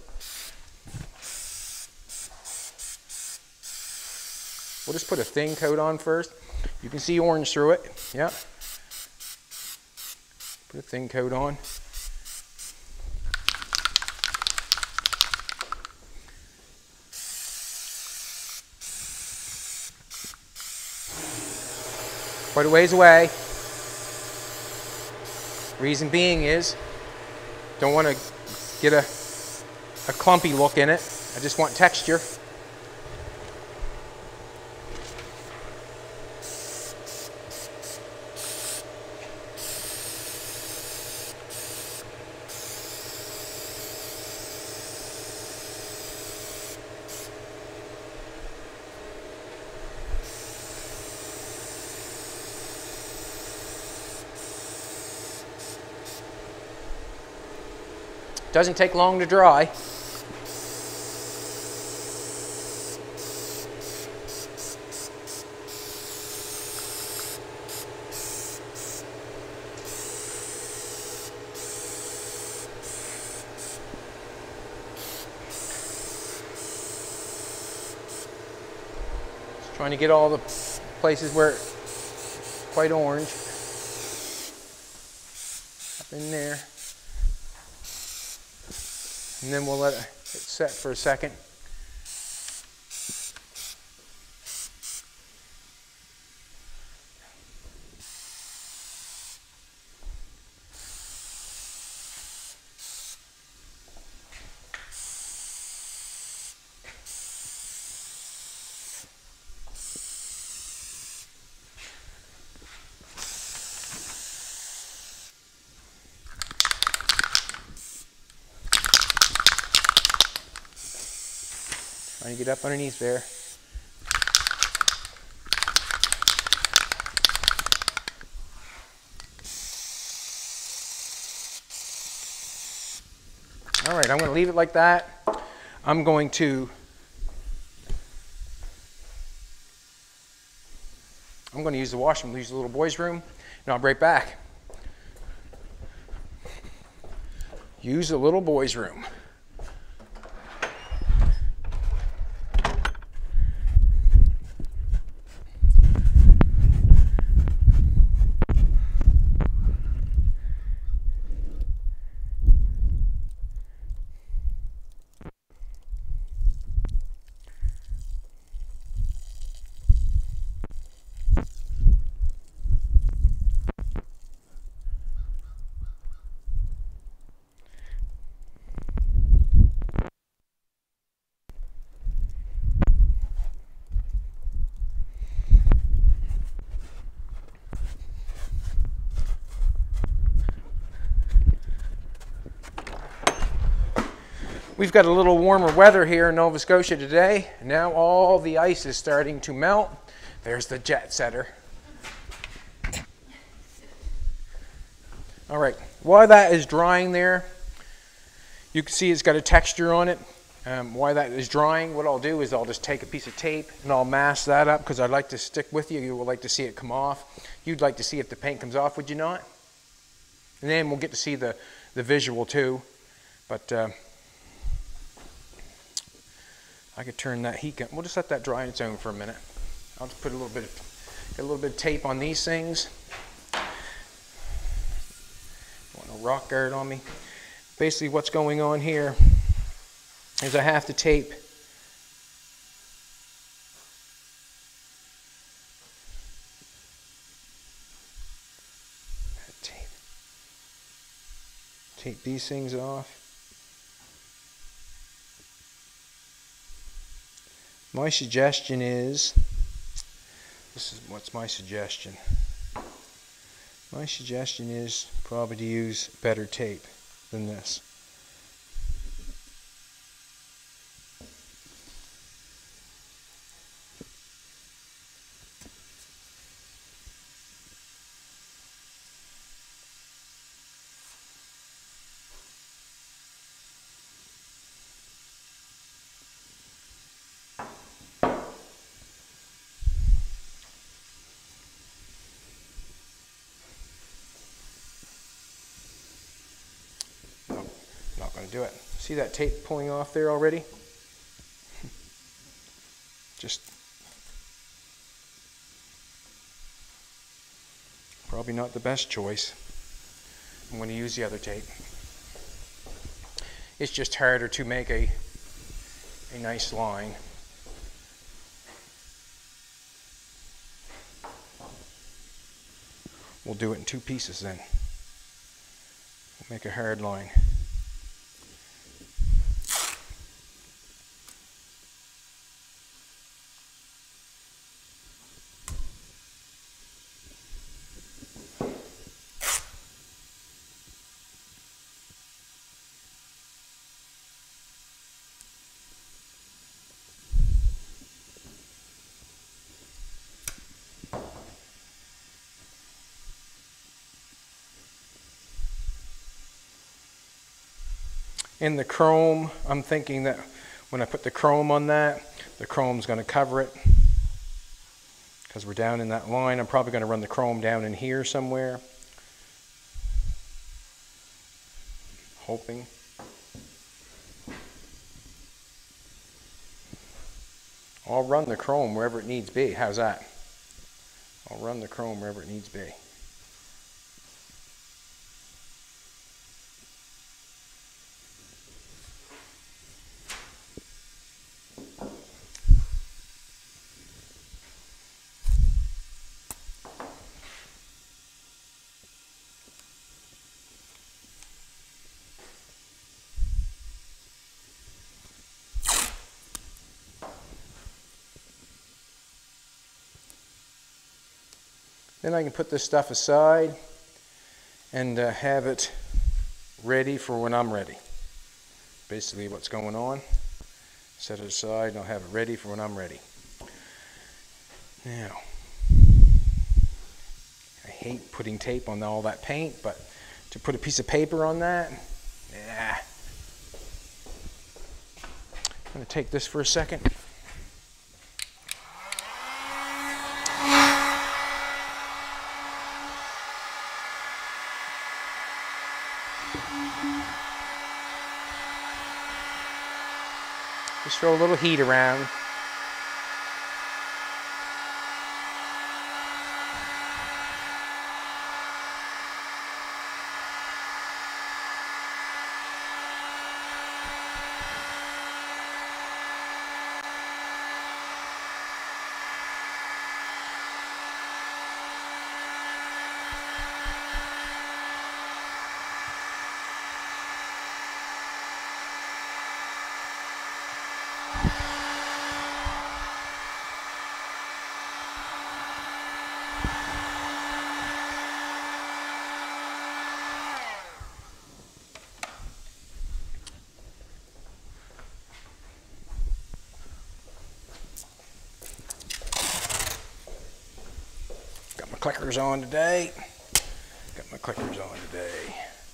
We'll just put a thin coat on first. You can see orange through it. Yep. Put a thin coat on. Quite a ways away. Reason being is, don't want to get a clumpy look in it. I just want texture. Doesn't take long to dry. Just trying to get all the places where it's quite orange up in there. And then we'll let it set for a second. Trying to get up underneath there. All right, I'm going to leave it like that. I'm going to use the washroom, use the little boys' room, and I'll be right back. Use the little boys' room. We've got a little warmer weather here in Nova Scotia today. Now all the ice is starting to melt. There's the jet setter. All right, while that is drying there, you can see it's got a texture on it. While that is drying, what I'll do is I'll just take a piece of tape and I'll mask that up because I'd like to stick with you. You would like to see it come off. You'd like to see if the paint comes off, would you not? And then we'll get to see the visual too. But I could turn that heat gun. We'll just let that dry on its own for a minute. I'll just put a little bit of tape on these things. Don't want no rock guard on me. Basically, what's going on here is I have to tape these things off. My suggestion is, this is what's my suggestion. My suggestion is probably to use better tape than this. Do it. See that tape pulling off there already? Just probably not the best choice. I'm going to use the other tape. It's just harder to make a nice line. We'll do it in two pieces then. We'll make a hard line. in the chrome. I'm thinking that when I put the chrome on that, the chrome's going to cover it. Because we're down in that line, I'm probably going to run the chrome down in here somewhere. Hoping. I'll run the chrome wherever it needs to be. How's that? I'll run the chrome wherever it needs to be. Then I can put this stuff aside and have it ready for when I'm ready. Basically what's going on. Set it aside and I'll have it ready for when I'm ready. Now, I hate putting tape on all that paint, but to put a piece of paper on that, yeah. I'm going to take this for a second. Just throw a little heat around. Clickers on today. Got my clickers on today.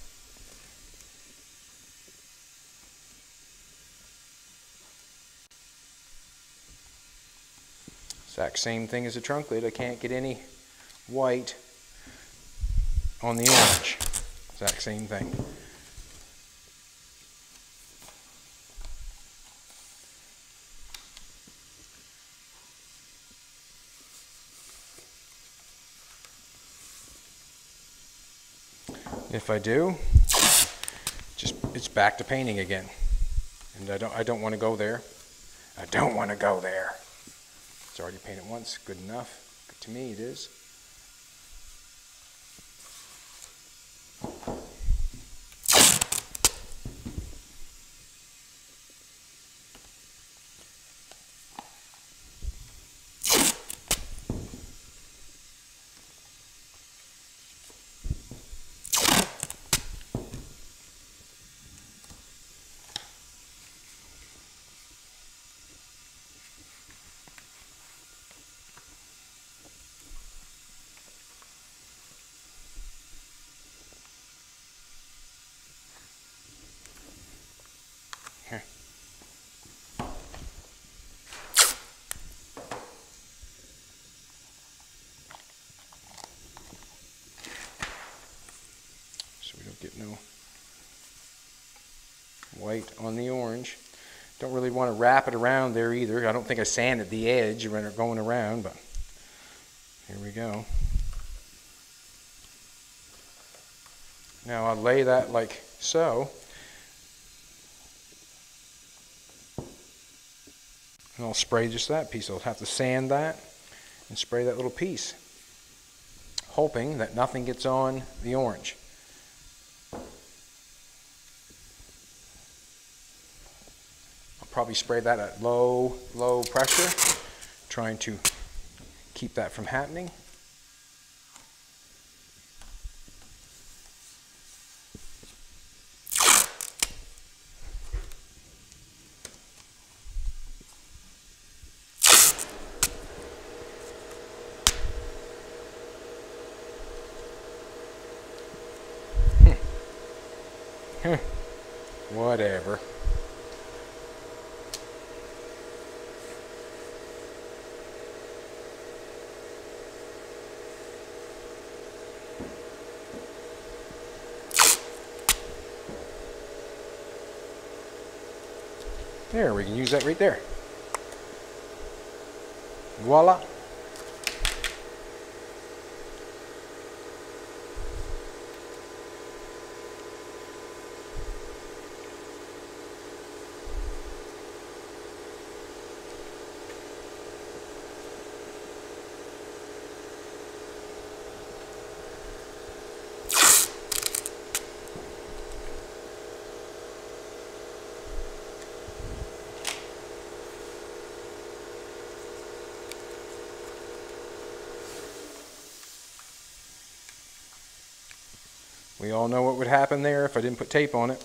Exact same thing as the trunk lid. I can't get any white on the orange. Exact same thing. If I do, it's back to painting again, and I don't want to go there. I don't want to go there. It's already painted once, good enough. To me, it is. Here. So we don't get no white on the orange. Don't really want to wrap it around there either. I don't think I sanded the edge when it's going around, but here we go. Now I'll lay that like so. And I'll spray just that piece. I'll have to sand that and spray that little piece, hoping that nothing gets on the orange. I'll probably spray that at low pressure, trying to keep that from happening. Whatever. There, we can use that right there. Voila. We all know what would happen there if I didn't put tape on it.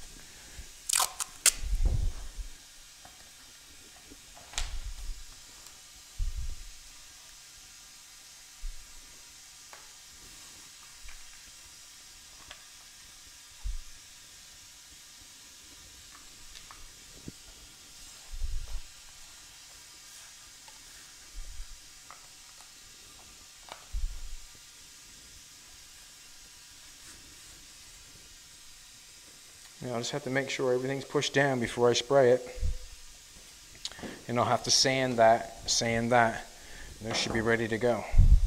Now, I just have to make sure everything's pushed down before I spray it. And I'll have to sand that, and this should be ready to go.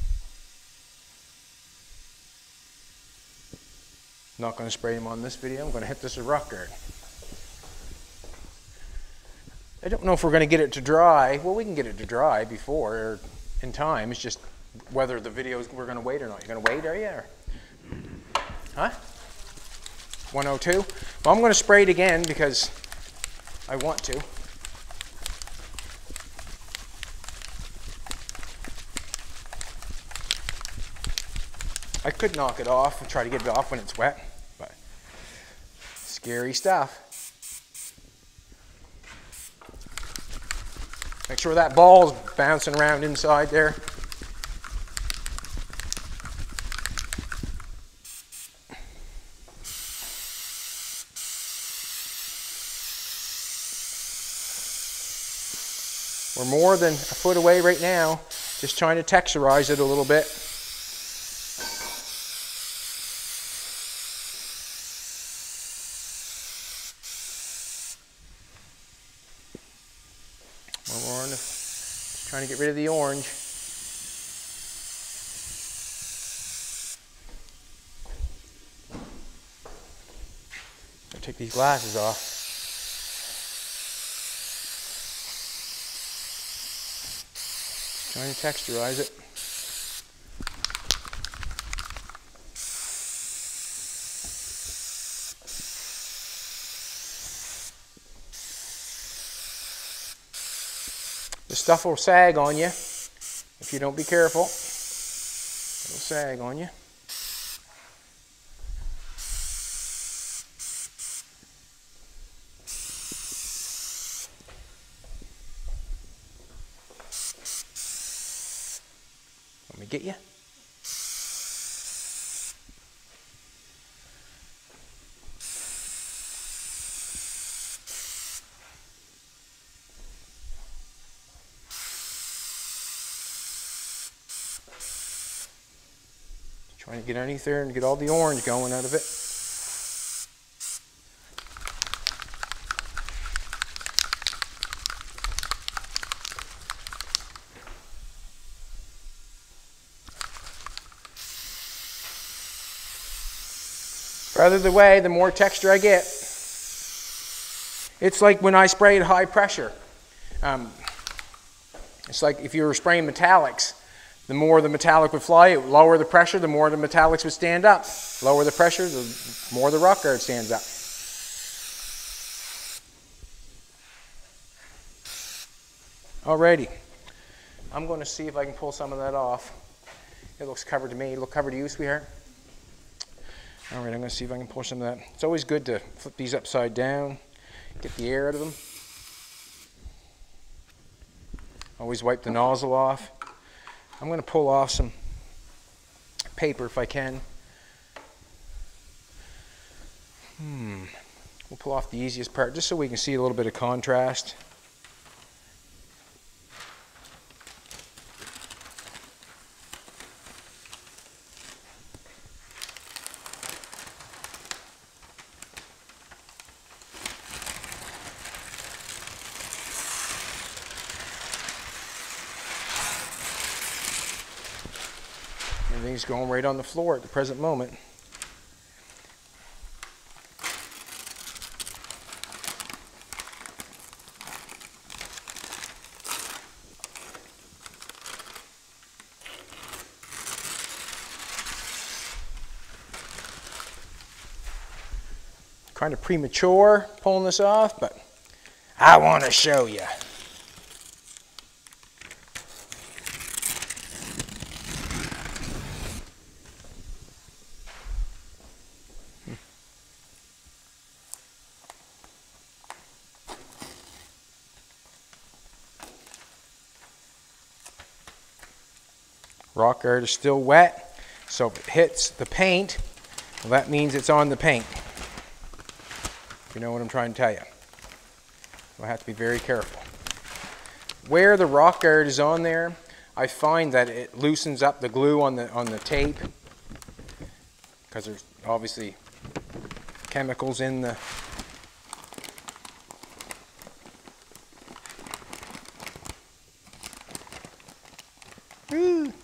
Not going to spray them on this video. I'm going to hit this with rock guard. I don't know if we're going to get it to dry. Well, we can get it to dry before or in time. It's just whether the videos we're going to wait or not. You're going to wait, are you? Or, huh? 102. Well, I'm going to spray it again because I want to. I could knock it off and try to get it off when it's wet, but scary stuff. Make sure that ball's bouncing around inside there. We're more than a foot away right now, just trying to texturize it a little bit. We're on just trying to get rid of the orange. I'll take these glasses off. Trying to texturize it. The stuff will sag on you if you don't be careful. It'll sag on you. Let me get you. Trying to get underneath there and get all the orange going out of it. Farther the way, the more texture I get. It's like when I spray at high pressure. It's like if you were spraying metallics. The more the metallic would fly, it would lower the pressure, the more the metallics would stand up. Lower the pressure, the more the rock guard stands up. Alrighty. I'm going to see if I can pull some of that off. It looks covered to me. It looks covered to you, sweetheart? Alright, I'm going to see if I can pull some of that. It's always good to flip these upside down, get the air out of them. Always wipe the nozzle off. I'm going to pull off some paper if I can. We'll pull off the easiest part just so we can see a little bit of contrast. Everything's going right on the floor at the present moment. Kind of premature pulling this off, but I want to show you. Rock guard is still wet, so if it hits the paint, well, that means it's on the paint. You know what I'm trying to tell you. So I have to be very careful. Where the rock guard is on there, I find that it loosens up the glue on the tape, because there's obviously chemicals in the Woo.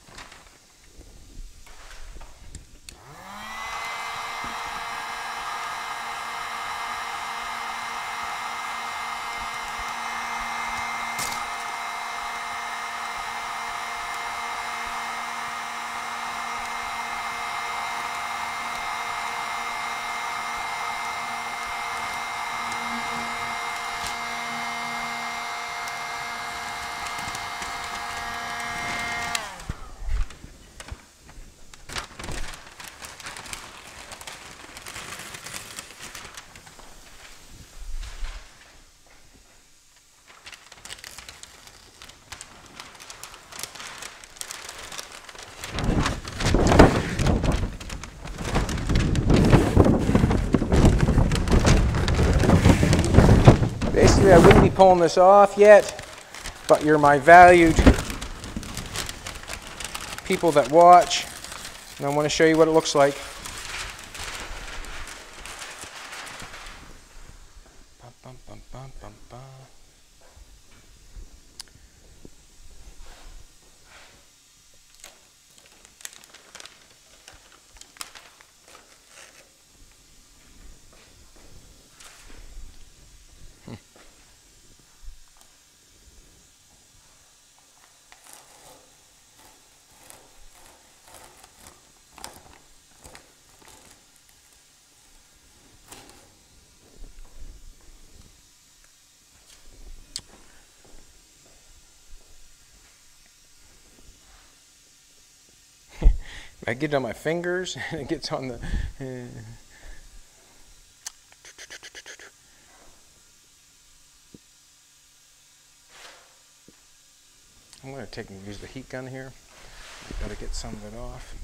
Basically, I wouldn't be pulling this off yet, but you're my valued people that watch, and I want to show you what it looks like. I get it on my fingers, and it gets on the... I'm going to use the heat gun here. Got to get some of it off.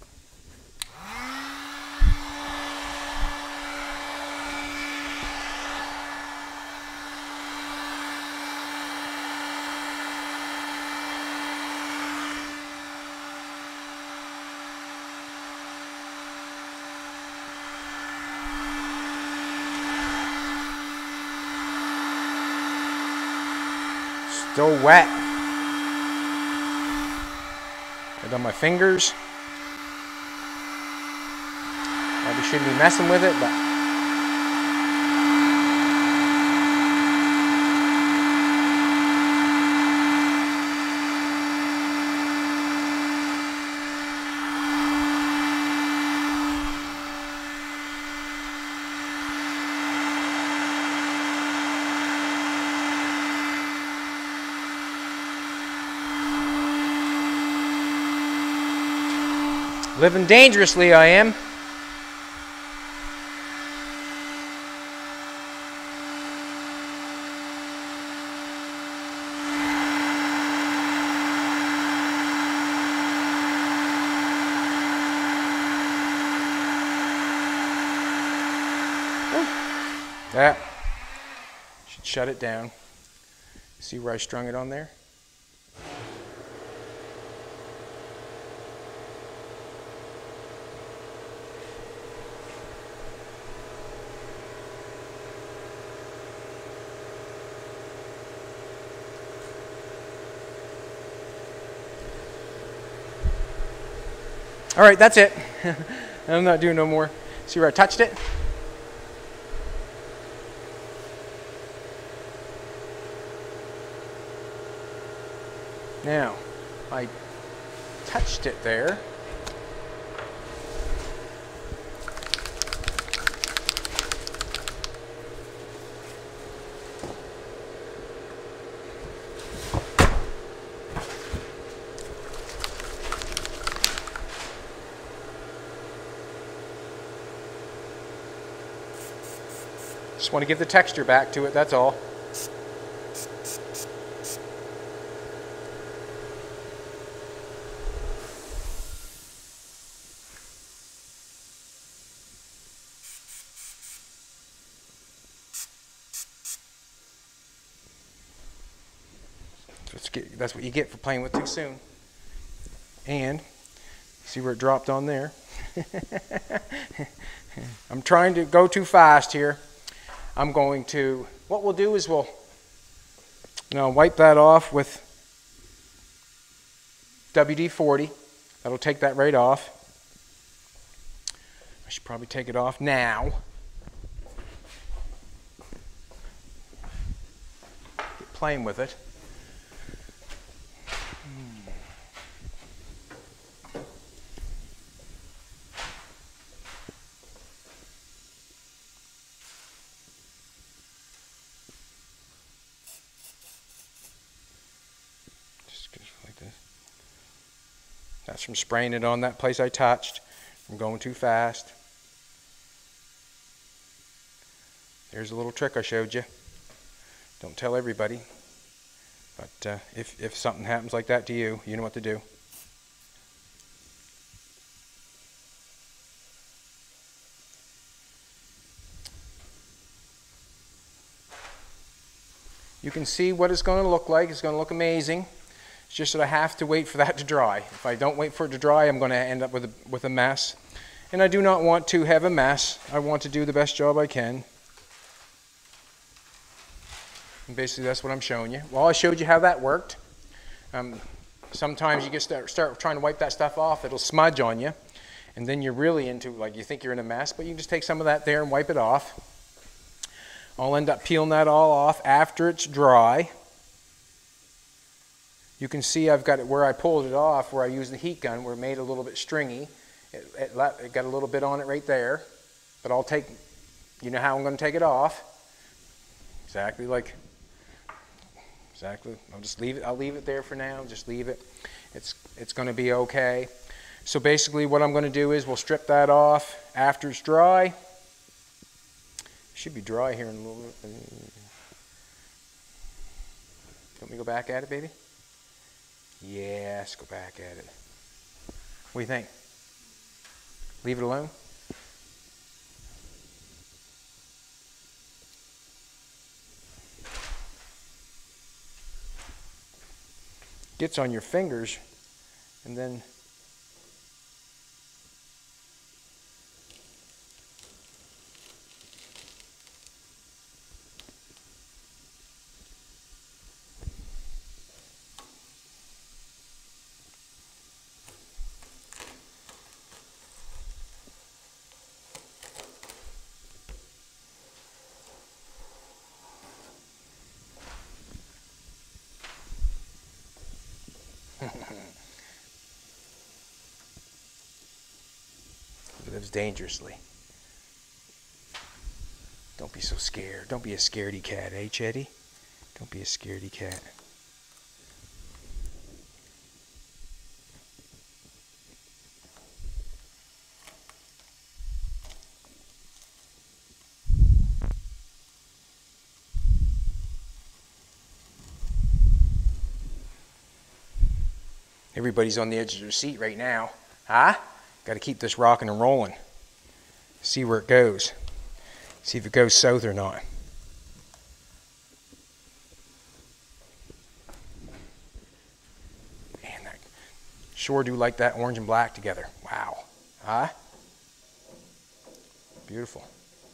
Still wet. Right on my fingers. Probably shouldn't be messing with it, but living dangerously, I am. That should shut it down. See where I strung it on there? All right, that's it. I'm not doing no more. See where I touched it? Now, I touched it there. Just want to give the texture back to it, that's all. That's what you get for playing with too soon. And see where it dropped on there? I'm trying to go too fast here. I'm going to, what we'll do is we'll wipe that off with WD-40. That'll take that right off. I should probably take it off now. Get playing with it. That's from spraying it on that place I touched. I'm going too fast. There's a little trick I showed you. Don't tell everybody. But if something happens like that to you, you know what to do. You can see what it's going to look like. It's going to look amazing. It's just that I have to wait for that to dry. If I don't wait for it to dry, I'm going to end up with a mess. And I do not want to have a mess. I want to do the best job I can. And basically that's what I'm showing you. Well, I showed you how that worked. Sometimes you get start trying to wipe that stuff off, it'll smudge on you. And then you're really into, like, you think you're in a mess, but you can just take some of that there and wipe it off. I'll end up peeling that all off after it's dry. You can see I've got it where I pulled it off, where I used the heat gun, where it made it a little bit stringy. It got a little bit on it right there. But I'll take, you know how I'm going to take it off. Exactly. I'll just leave it. I'll leave it there for now. Just leave it. It's going to be okay. So basically what I'm going to do is we'll strip that off after it's dry. It should be dry here in a little bit. Let me go back at it, baby. Yes, go back at it. What do you think? Leave it alone? Gets on your fingers and then lives dangerously. Don't be so scared. Don't be a scaredy cat, eh, Chetty? Don't be a scaredy cat. Everybody's on the edge of their seat right now. Huh? Got to keep this rocking and rolling. See where it goes. See if it goes south or not. Man, I sure do like that orange and black together. Wow. Huh? Beautiful.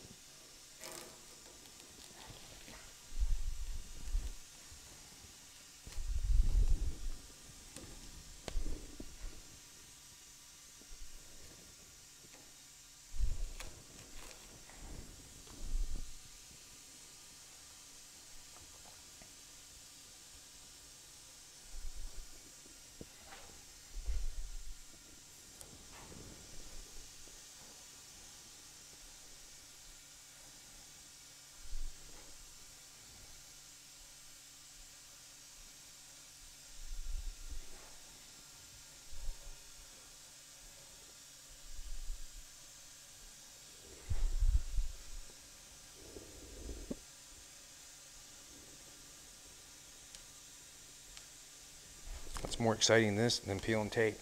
What's more exciting than this than peeling tape?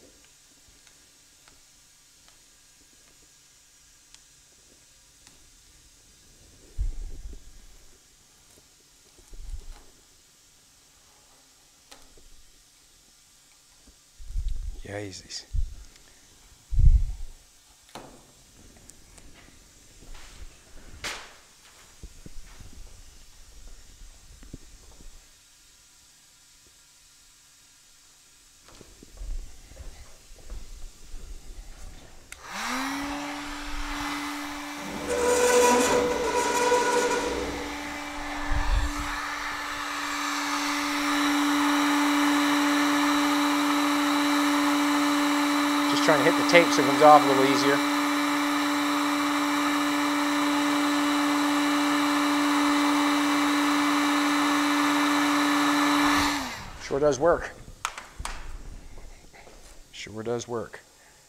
Yeezys. Just trying to hit the tape so it comes off a little easier. Sure does work. Sure does work.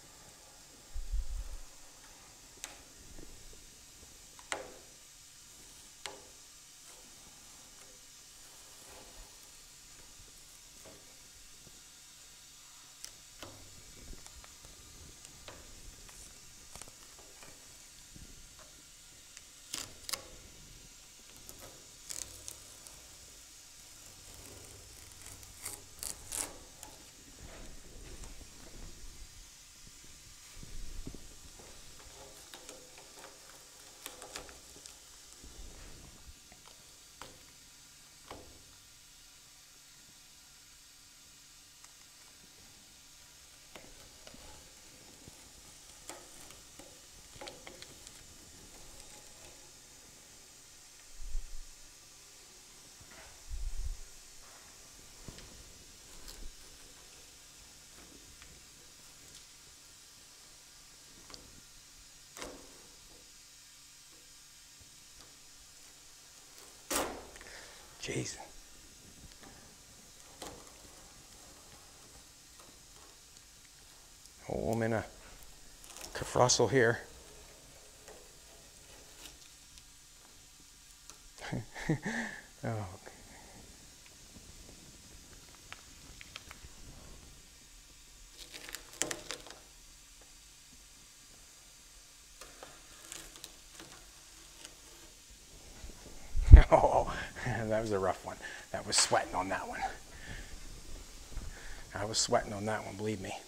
Jeez. Oh, I'm in a kerfuffle here. Oh. Oh, that was a rough one. That was sweating on that one. I was sweating on that one, believe me.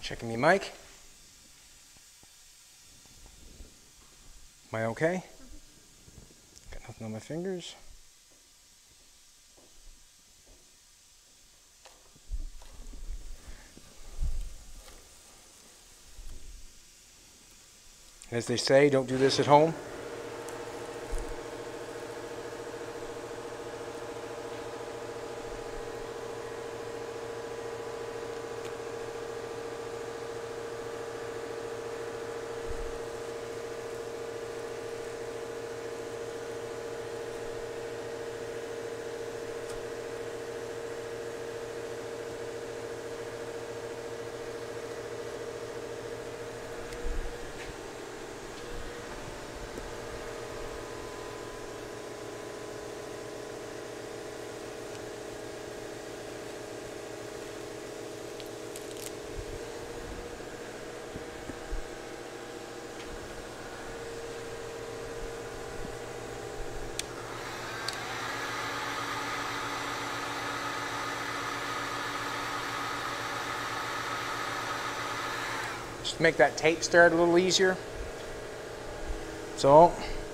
Checking me mic. Am I okay? Got nothing on my fingers. As they say, don't do this at home. Just make that tape start a little easier. So,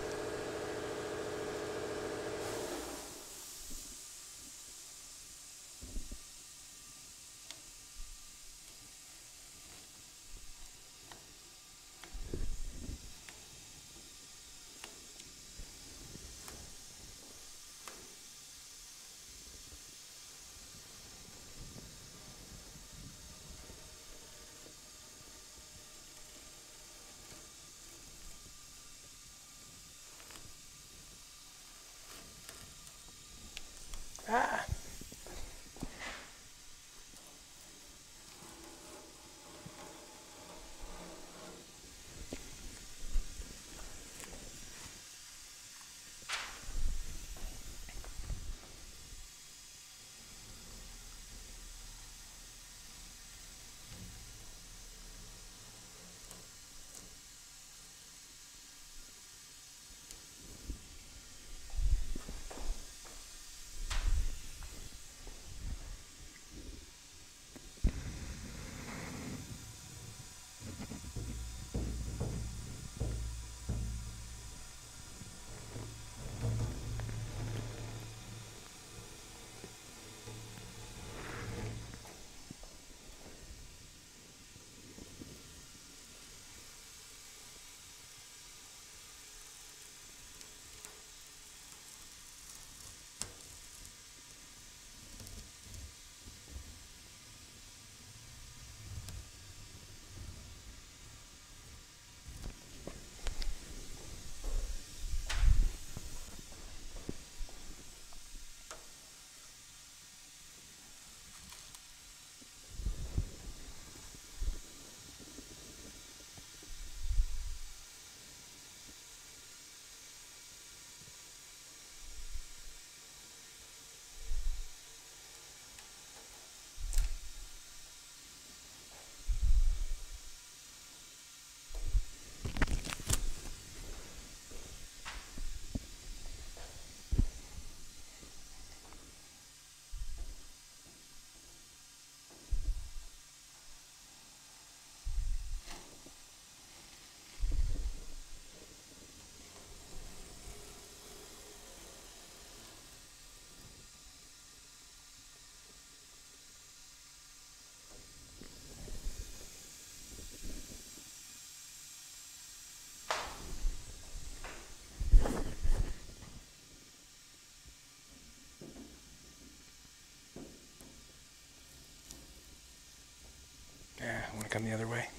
yeah, I want to come the other way.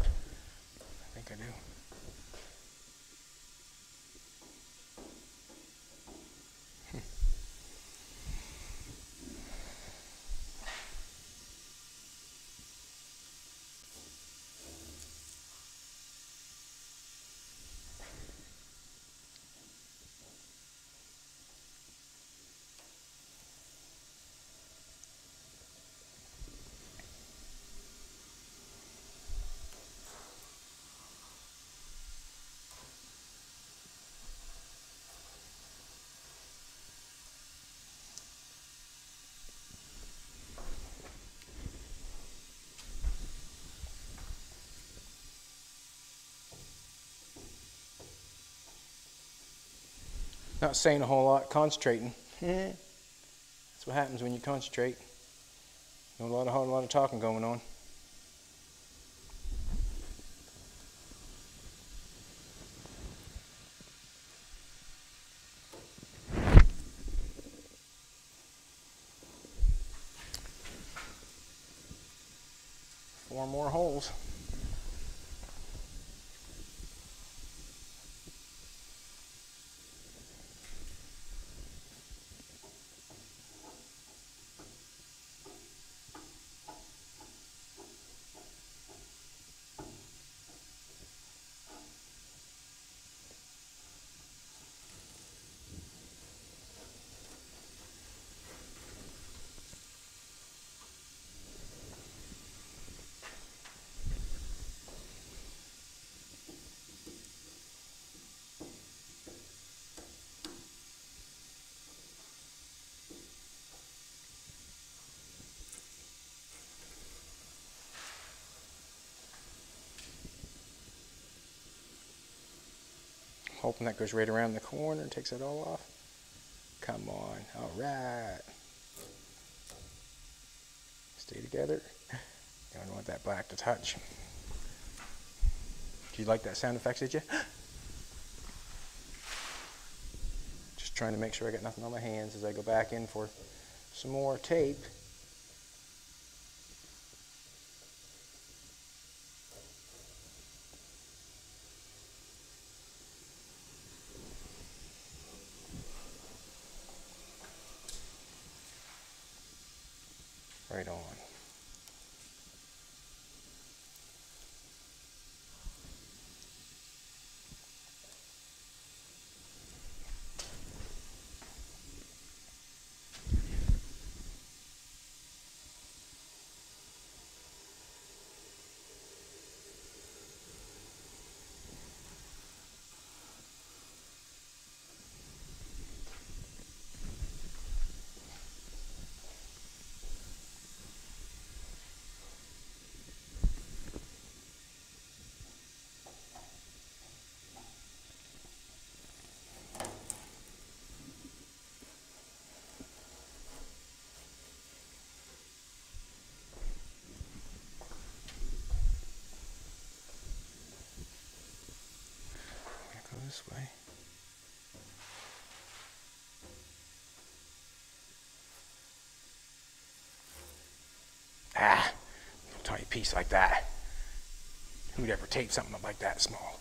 I think I do. Not saying a whole lot, concentrating. That's what happens when you concentrate. A whole lot of talking going on. Four more holes. Hoping that goes right around the corner and takes it all off. Come on, all right. Stay together. Don't want that black to touch. Do you like that sound effects, did you? Just trying to make sure I got nothing on my hands as I go back in for some more tape. Right on. This way. Ah, a tiny piece like that. Who'd ever tape something up like that small?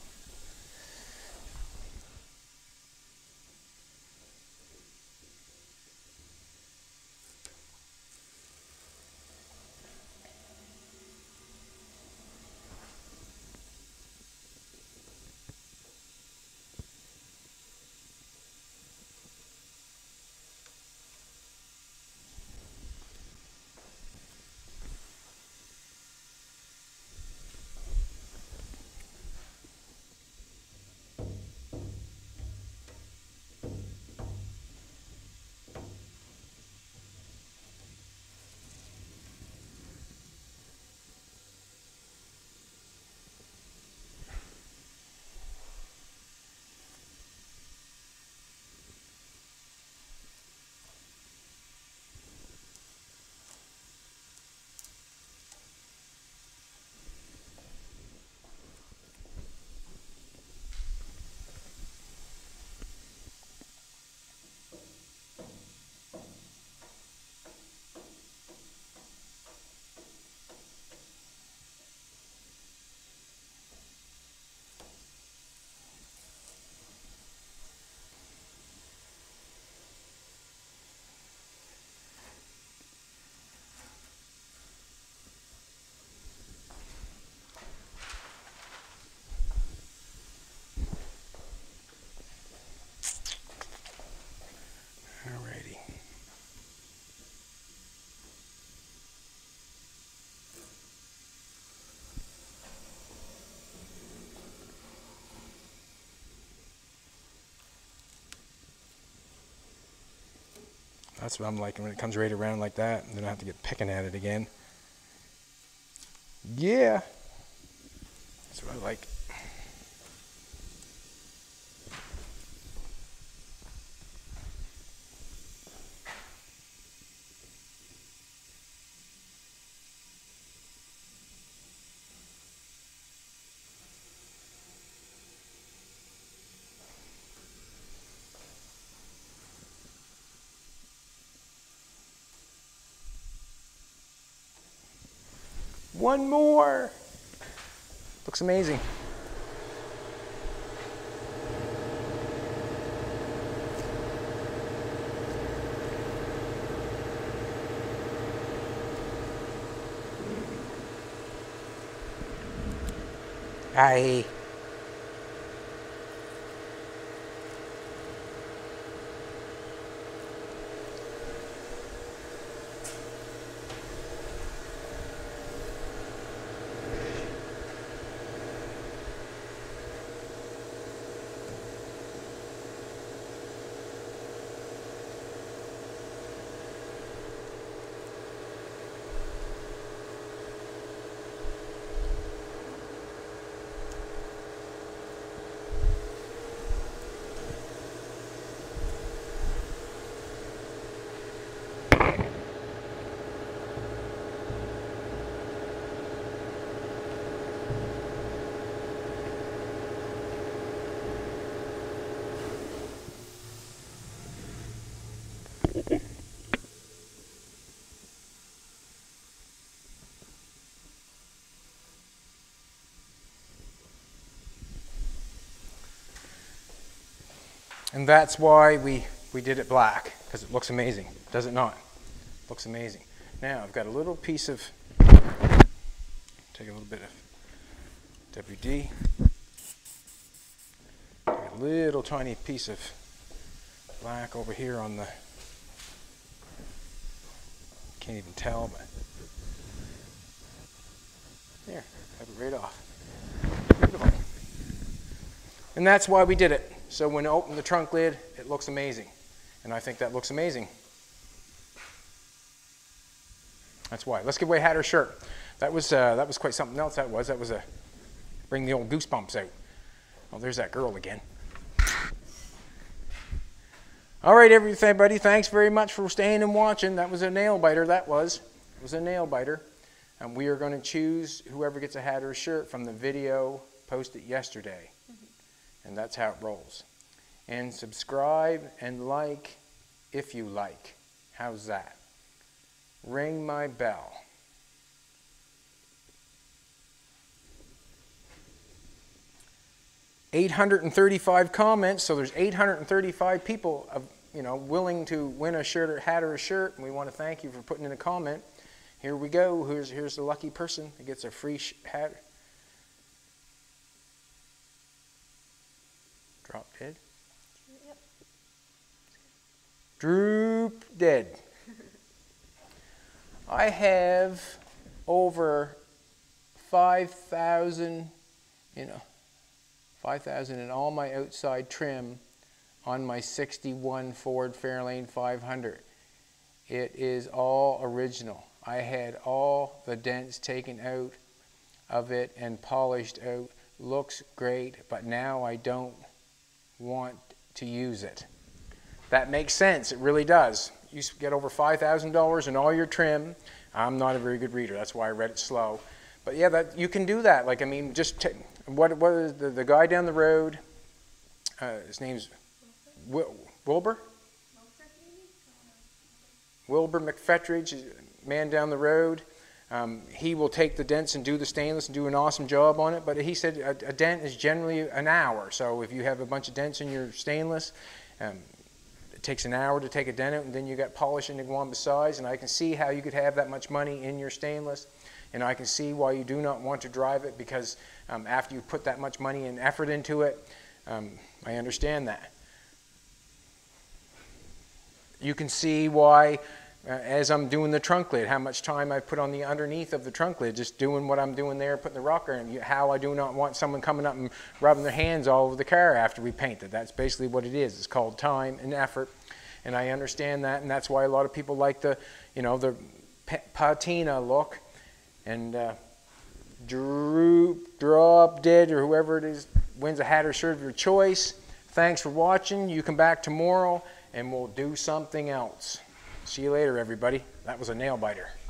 Alrighty. That's what I'm liking when it comes right around like that, and then I have to get picking at it again. Yeah, that's what I like. One more. Looks amazing. Aye. And that's why we did it black, because it looks amazing, does it not? It looks amazing. Now I've got a little piece of, take a little bit of WD, take a little tiny piece of black over here on the, can't even tell, but there, have it right off. Beautiful. And that's why we did it. So when I open the trunk lid, it looks amazing. And I think that looks amazing. That's why. Let's give away a hat or shirt. That was quite something else, that was. That was a, bring the old goosebumps out. Oh, there's that girl again. All right, everybody, thanks very much for staying and watching. That was a nail biter, that was. It was a nail biter. And we are going to choose whoever gets a hat or a shirt from the video posted yesterday. And that's how it rolls. And subscribe and like if you like. How's that? Ring my bell. $835 comments, so there's 835 people willing to win a shirt or hat or a shirt, and we want to thank you for putting in a comment. Here we go. Here's the lucky person that gets a free hat. Drop dead. Yep. Droop dead. I have over 5,000, 5,000 in all my outside trim on my 61 Ford Fairlane 500. It is all original. I had all the dents taken out of it and polished out. Looks great, but now I don't want to use it. That makes sense. It really does. You get over $5,000 in all your trim. I'm not a very good reader. That's why I read it slow. But yeah, you can do that. Like, I mean, just what is the guy down the road? His name's Wilbur? Wilbur McFetridge, man down the road. He will take the dents and do the stainless and do an awesome job on it. But he said a dent is generally an hour. So if you have a bunch of dents in your stainless, it takes an hour to take a dent out, and then you got polishing to go on besides. And I can see how you could have that much money in your stainless. And I can see why you do not want to drive it, because after you put that much money and effort into it, I understand that. You can see why, as I'm doing the trunk lid, how much time I put on the underneath of the trunk lid, just doing what I'm doing there, putting the rocker in. How I do not want someone coming up and rubbing their hands all over the car after we paint it. That's basically what it is. It's called time and effort, and I understand that, and that's why a lot of people like the, the patina look. And Droop, Drop Dead, or whoever it is wins a hat or shirt of your choice. Thanks for watching. You come back tomorrow and we'll do something else. See you later, everybody. That was a nail biter.